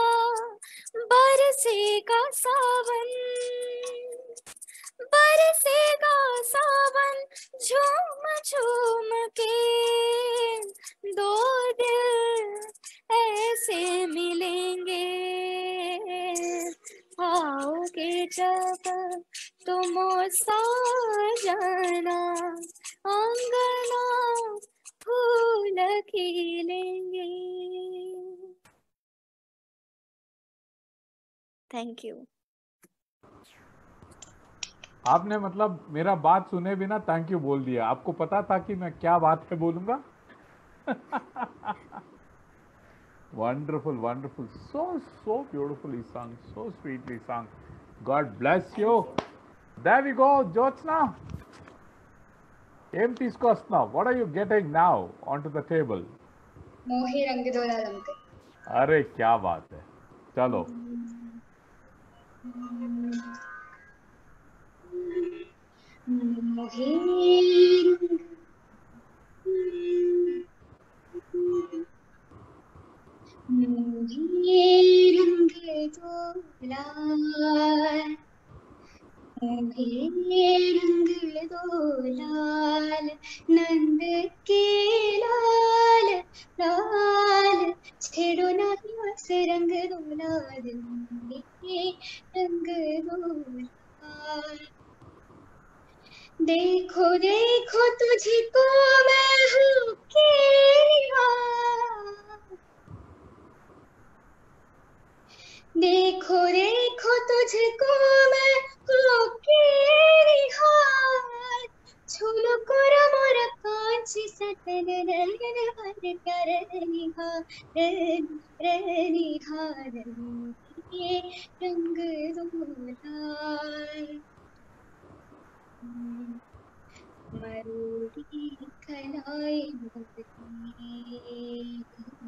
बरसेगा सावन बरसेगा सावन झूम झूम के दो दिल ऐसे मिलेंगे आओगे जब तुम ओ साजना अंगना फूल खिलेंगे. Thank you. आपने मतलब मेरा बात सुने बिना थैंक यू बोल दिया. आपको पता था कि मैं क्या बात है बोलूंगा. Wonderful, wonderful. So, so beautifully sung, so sweetly sung. God bless you. There we go, Jyotsna. ఏం తీసుకొస్తున్నావు? What are you getting now onto the table? मोहे रंग दो लाल अंकल. अरे क्या बात है. चलो. मोहे मोहे रंग दो लाल मोहे रंग दो लाल नंद के लाल लाल छेड़ो नहीं बस रंग दो लाल मोहे रंग दो लाल. देखो देखो तुझको मैं हूँ के देखो देखो तुझको मैं हूँ के छूलो कोरा मोरा कांच सतन नयन हर कर निहार निहार ये रंग दो लाल. मरोड़ी कलाई मोरी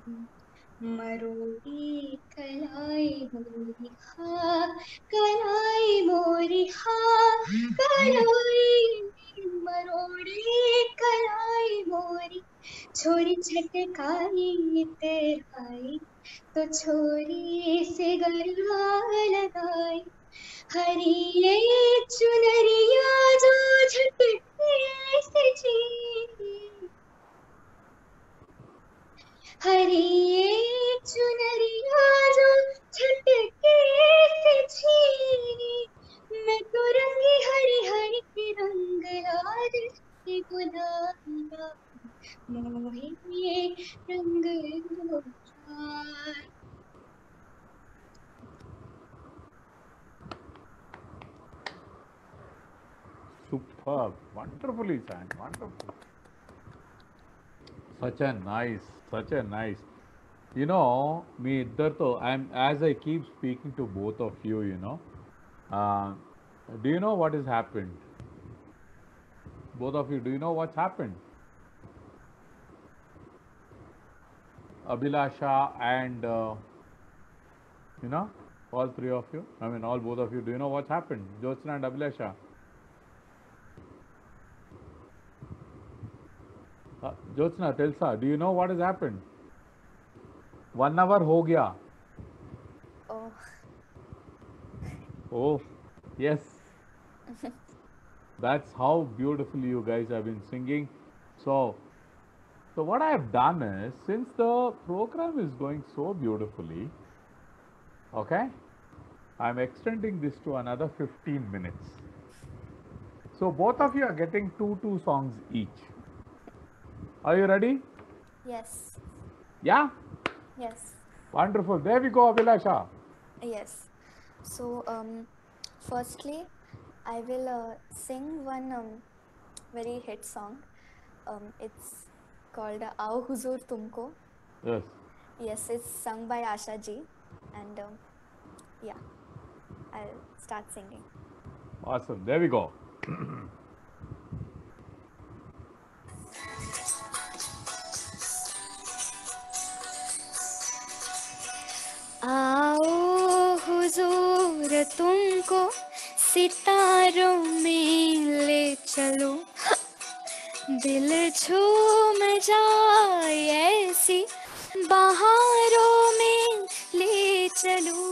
मरोड़ी कलाई मोरी हा कलाई मोरी हा कलाई मरोड़ी कलाई मोरी छोरी छटकाई तेराई तो छोरी से गरबा लगाई. हरी ये चुनरिया जो झटके से छीनी हरी ये चुनरिया जो झटके से छीनी मैं तो रंगी हरी हरी के रंग लाल के गुलाबी मोहे रंग दो लाल. Superb, wonderfully sang, wonderful. Such a nice, such a nice. You know, me iddarto, I'm as I keep speaking to both of you, you know. Uh, do you know what has happened? Both of you, do you know what's happened? Abhilasha and uh, you know, all three of you. I mean, all both of you. Do you know what's happened? Jyotsna and Abhilasha. Uh, Jyotsna, Telsa, do you know what has happened? One hour ho gaya. Oh. Oh, yes. That's how beautifully you guys have been singing. So, so what I have done is, since the program is going so beautifully, okay, I'm extending this to another fifteen minutes. So both of you are getting two two songs each. Are you ready? Yes. Yeah? Yes. Wonderful. There we go, Abhilasha. Yes. So, um, firstly, I will uh, sing one um, very hit song. Um, it's called uh, Aao Huzur Tumko. Yes. Yes, it's sung by Asha ji. And um, yeah, I'll start singing. Awesome. There we go. आओ हुजूर तुमको सितारों में दिल झूम जाए ऐसी बहारों में ले चलो,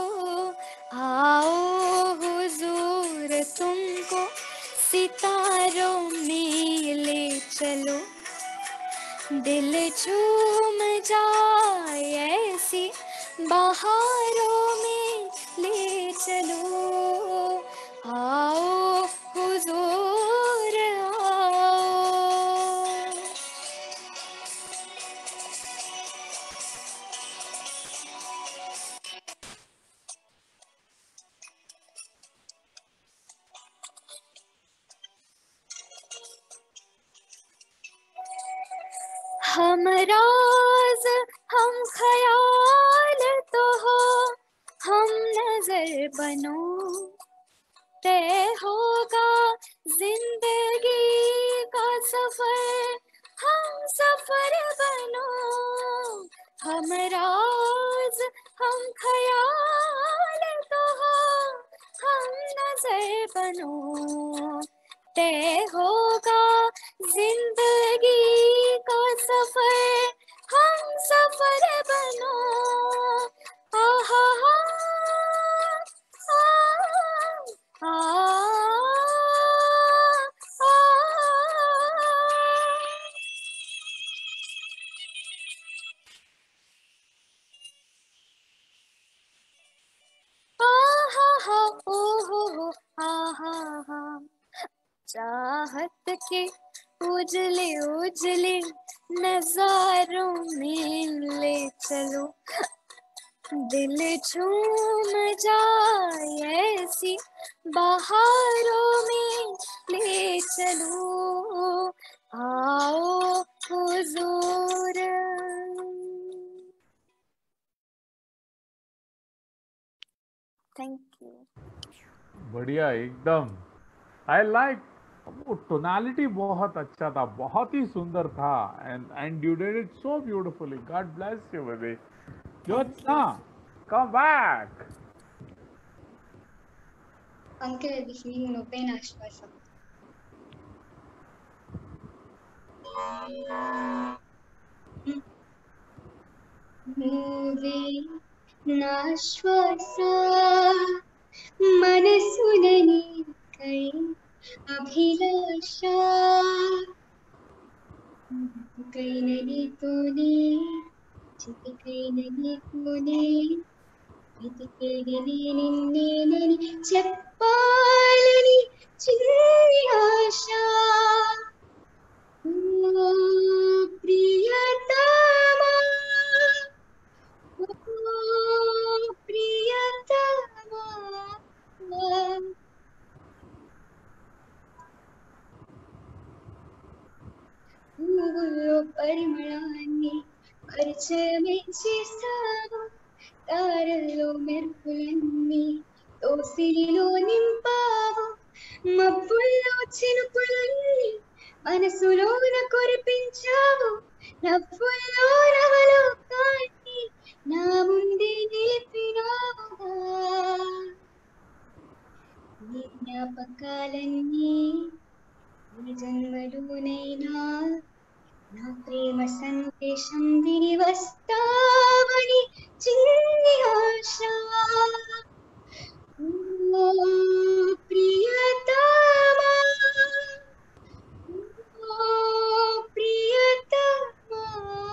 आओ हुजूर तुमको सितारों में ले चलो, दिल झूम जाए ऐसी बहारों में ले चलो, आओ हुजूर आओ। हम राज हम ख्याल तो हो, हम नजर बनो, तय होगा जिंदगी का सफर, हम सफर बनो, हम राज हम ख्याल तो हो, हम नजर बनो, तय होगा जिंदगी का सफर, हम सफर बनो, आहा हा आ आ आहा हा ओ हो हो आहा हा, चाहत के उजले उजले नजारों में ले चलो, दिल झूम जाए ऐसी बहारों में ले चलो, आओ हुजूर। Thank you. बढ़िया एकदम। आई लाइक वो टोनालिटी बहुत अच्छा था, बहुत ही सुंदर था, and and you did it so beautifully. God bless you baby. Jyotsna, come back. Uncle, I'll be feeling no pain ashwasam. నువ్వే నా శ్వాస మనసునని కై అభిలాష కైననితోనే చితికైననితోనే వెతికేది నిన్నేనని చెప్పాలని చిన్ని ఆశ ఓ ప్రియతమా ఓ ప్రియతమా పువ్వుల్లో పరిమళాన్ని పరిచయమే చేసావు, తారల్లో మెరుపులన్నీ తోసిరిలో నింపావు, మబ్బుల్లో చినుకులన్నీ మనసులోన కురిపించావు, నవ్వుల్లో నవలోకాన్ని నా ముందే నిలిపినావుగా, నీ జ్ఞాపకాలన్నీ ఈ జన్మలోనైనా నా ప్రేమ సందేశం విని వస్తావని చిన్ని ఆశ. ఓ ప్రియతమా ఓ ప్రియతమా.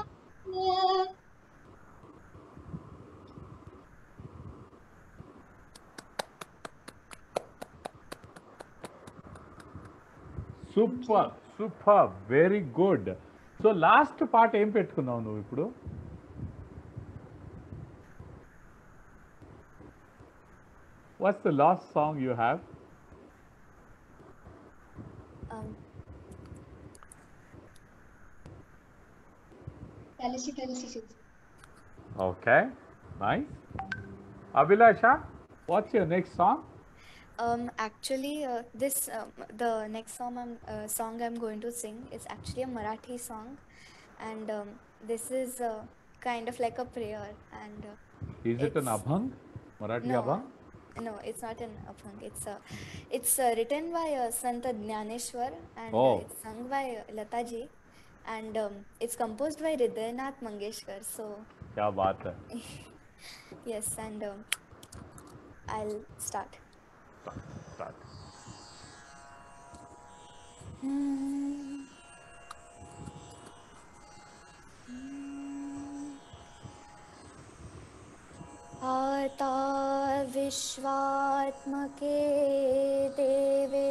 Super super, very good. So last పాట ఏం పెట్టుకున్నావు నువ్వు ఇప్పుడు? What's the last song you have? Um, కలిసి కలిసి చూసి. Okay, nice. Abhilasha, what's your next song? um, actually, uh, this um, the next song I'm uh, song I'm going to sing is actually a Marathi song, and um, this is uh, kind of like a prayer. And uh, Is it an it's- abhang? Marathi no, abhang? No, it's not an abhang. It's a, it's uh, written by uh, Sant Jnaneshwar, and uh, Oh, it's sung by uh, Lata ji, and um, it's composed by Hridayanath Mangeshkar. So क्या बात है. yes, and um, I'll start. Start. Hmm. आता विश्वात्मके देवे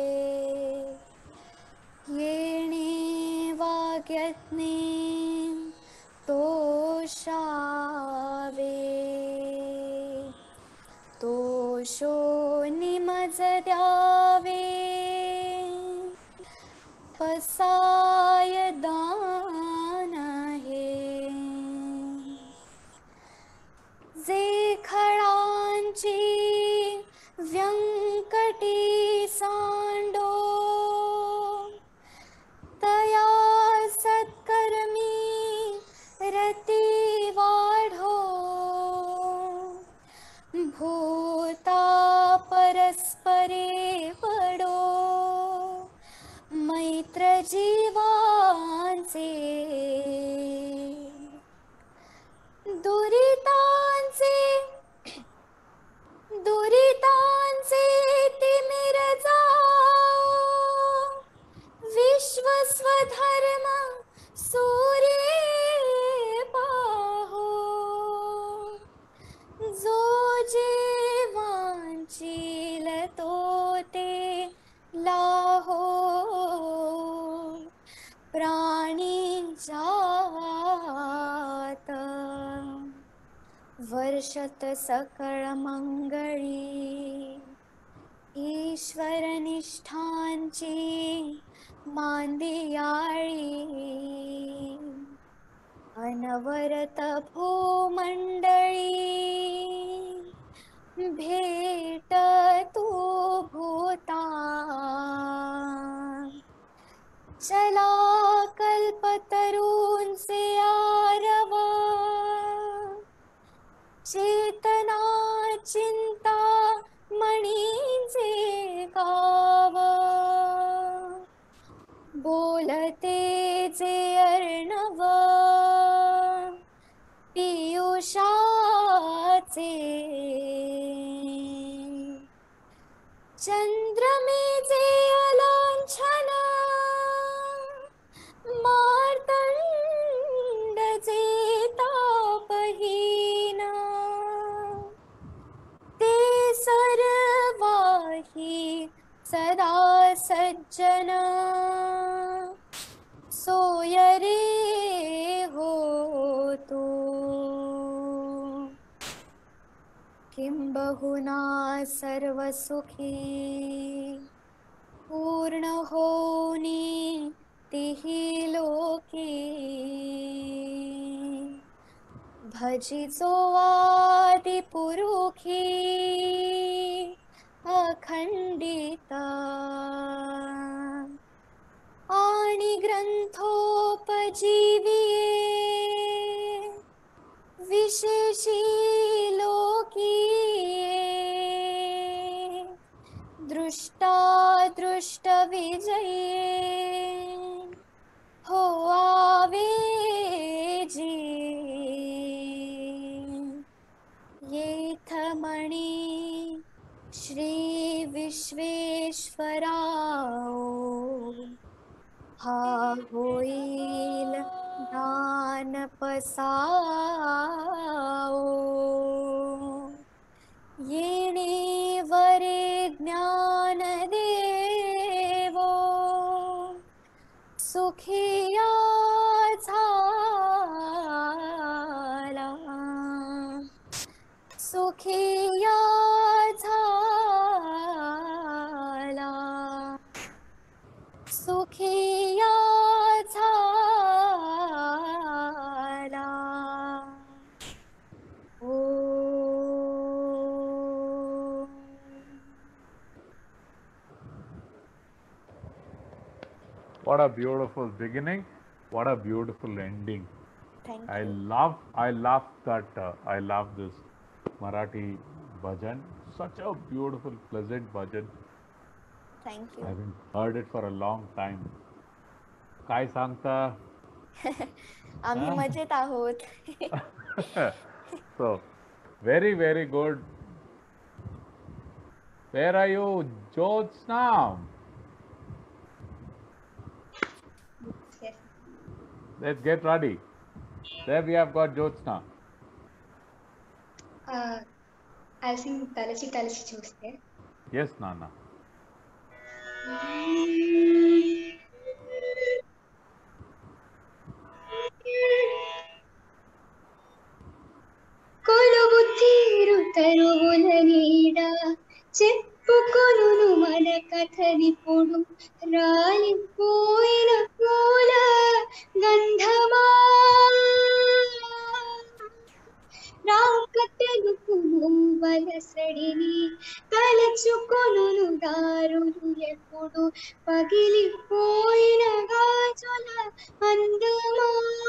येणे वाग्यज्ञे तोषावे तोषो निमजद्यावे पसाय दान आहे जे खडांची व्यंकटी सांडो तया सत्कर्मी रती वाढो भूता परस्परे पडो मैत्र जीवांचे दुरितांचे दुरितांचे तिमिर जाओ विश्व स्वधर्म सूर्ये पाहो जो जे वांचील तो ते लाहो प्राणी जात वर्षत सकळ मंगळी ईश्वर निष्ठांची मांदियाळी अनवरत भूमंडळी भेट तू भूता चला कल्पतरूंचे आरव चेतना चिंता मणींचे गाव बोलते जे अर्णव पियुषाचे चंद्रमेचे अलांछन मार्तंडचे तापहीन ते सर्वाही सदा सज्जन सोय रे हो तू किंबहुना सर्वसुखी पूर्ण होनी तिही लोकी भजिचो आदि पुरुखी अखंडिता आणि ग्रंथोपजीविये विशेषी लोकी दृष्टा दृष्ट विजये हो आवे जी येथ मणी श्री विश्वेश्वराओ हा होईल दान पसाओ येणे वरे ज्ञान देवो सुखिया झाला सुखिया झाला सुखिया झाला ओ What a beautiful beginning. What a beautiful ending. Thank I you. love, I love that, uh, I love this Marathi bhajan such a beautiful, pleasant bhajan. Thank I you. haven't heard it for a long time. Kai Sangta. आम्ही Huh? मजेत आहोत. So, very, very good. Where are you, Jyotsna? Yes. Let's get ready. There we have got Jyotsna. Uh, I'll sing Talachi Talachi Chuste. Yes, Nana. కొలువు తీరు తరువుల నీడ చెప్పుకొను మన కథనిప్పుడు రాలిపోయిన పూల గంధమా రాక తెలుపు వలసడిని తలచుకొను దారులు ఎప్పుడు పగిలిపోయిన గాజుల అందమా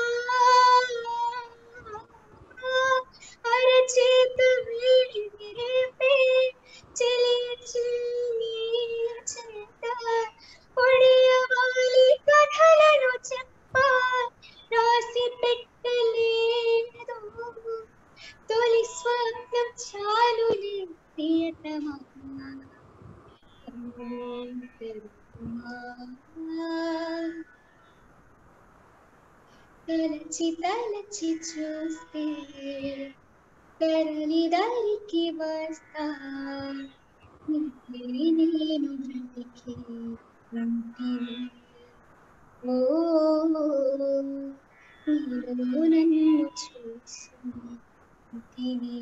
అరచేత వేడి విరిపే చెలియ చెలియ చేత పొడియవాలి కథలను చెప్ప రాసి పెట్టలేదు తొలి స్వప్నం చాలులే ప్రియతమా తలచి తలచి చూస్తే తరలి దారికి వస్తా నిన్నే నేను బ్రతికి ఉంటిని. ఓ నీలో నన్ను చూసి ఉంటిని.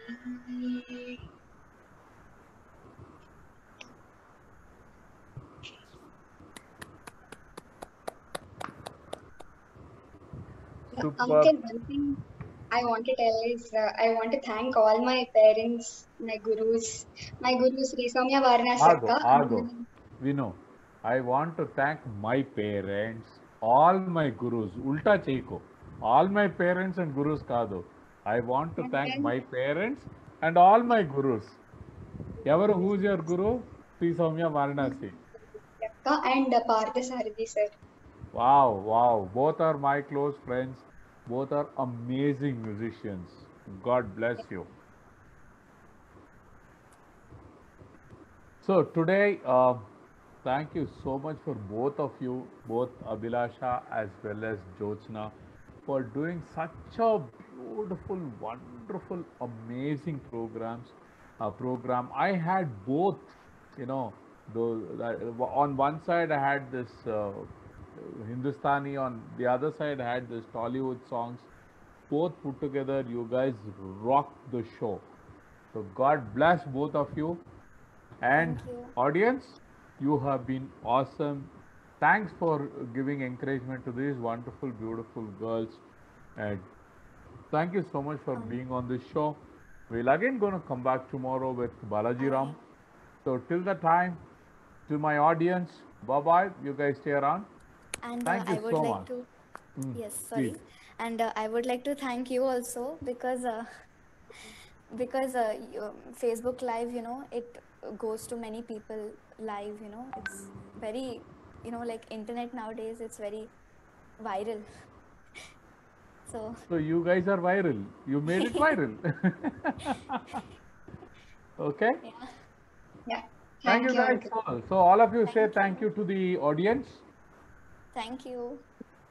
Superb. Uncle, one thing I want to tell is uh, I want to thank all my parents, my gurus, my guru Sri Soumya Varanasi Ago, akka. Ago. We know. I want to thank my parents, all my gurus. Ulta Cheiko. All my parents and gurus Kado. I want to thank my parents and all my gurus. Ever who's your guru? Sri Soumya Varanasi. Akka and uh, Partha Sarthi sir. Wow, wow. Both are my close friends. Both are amazing musicians. God bless you. So today, uh, thank you so much for both of you, both Abhilasha as well as Jyotsna, for doing such a beautiful, wonderful, amazing programs. Uh, program. I had both, you know, those, uh, on one side I had this uh, Hindustani, on the other side I had this Tollywood songs. Both put together, you guys rocked the show. So God bless both of you. And Thank you. audience, you have been awesome. Thanks for giving encouragement to these wonderful, beautiful girls. And thank you so much for Um, being on this show. We'll again going to come back tomorrow with Balaji Ram. I, So till the time, to my audience, bye bye. You guys stay around. and uh, Thank I you would so like much. to, Mm, yes, please. sorry. And uh, I would like to thank you also because uh, because uh, you, Facebook Live, you know, it goes to many people live, you know, it's very, you know, like internet nowadays, it's very viral. So, So you guys are viral. You made it viral. Okay. yeah, Yeah. Thank Thank you you, guys. Uncle. So, so all of you say thank thank you you. to the audience. Thank you.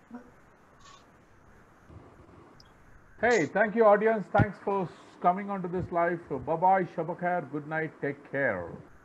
Hey, thank you audience. Thanks for coming onto this live. Bye bye. Shabakar. Good night. Take care.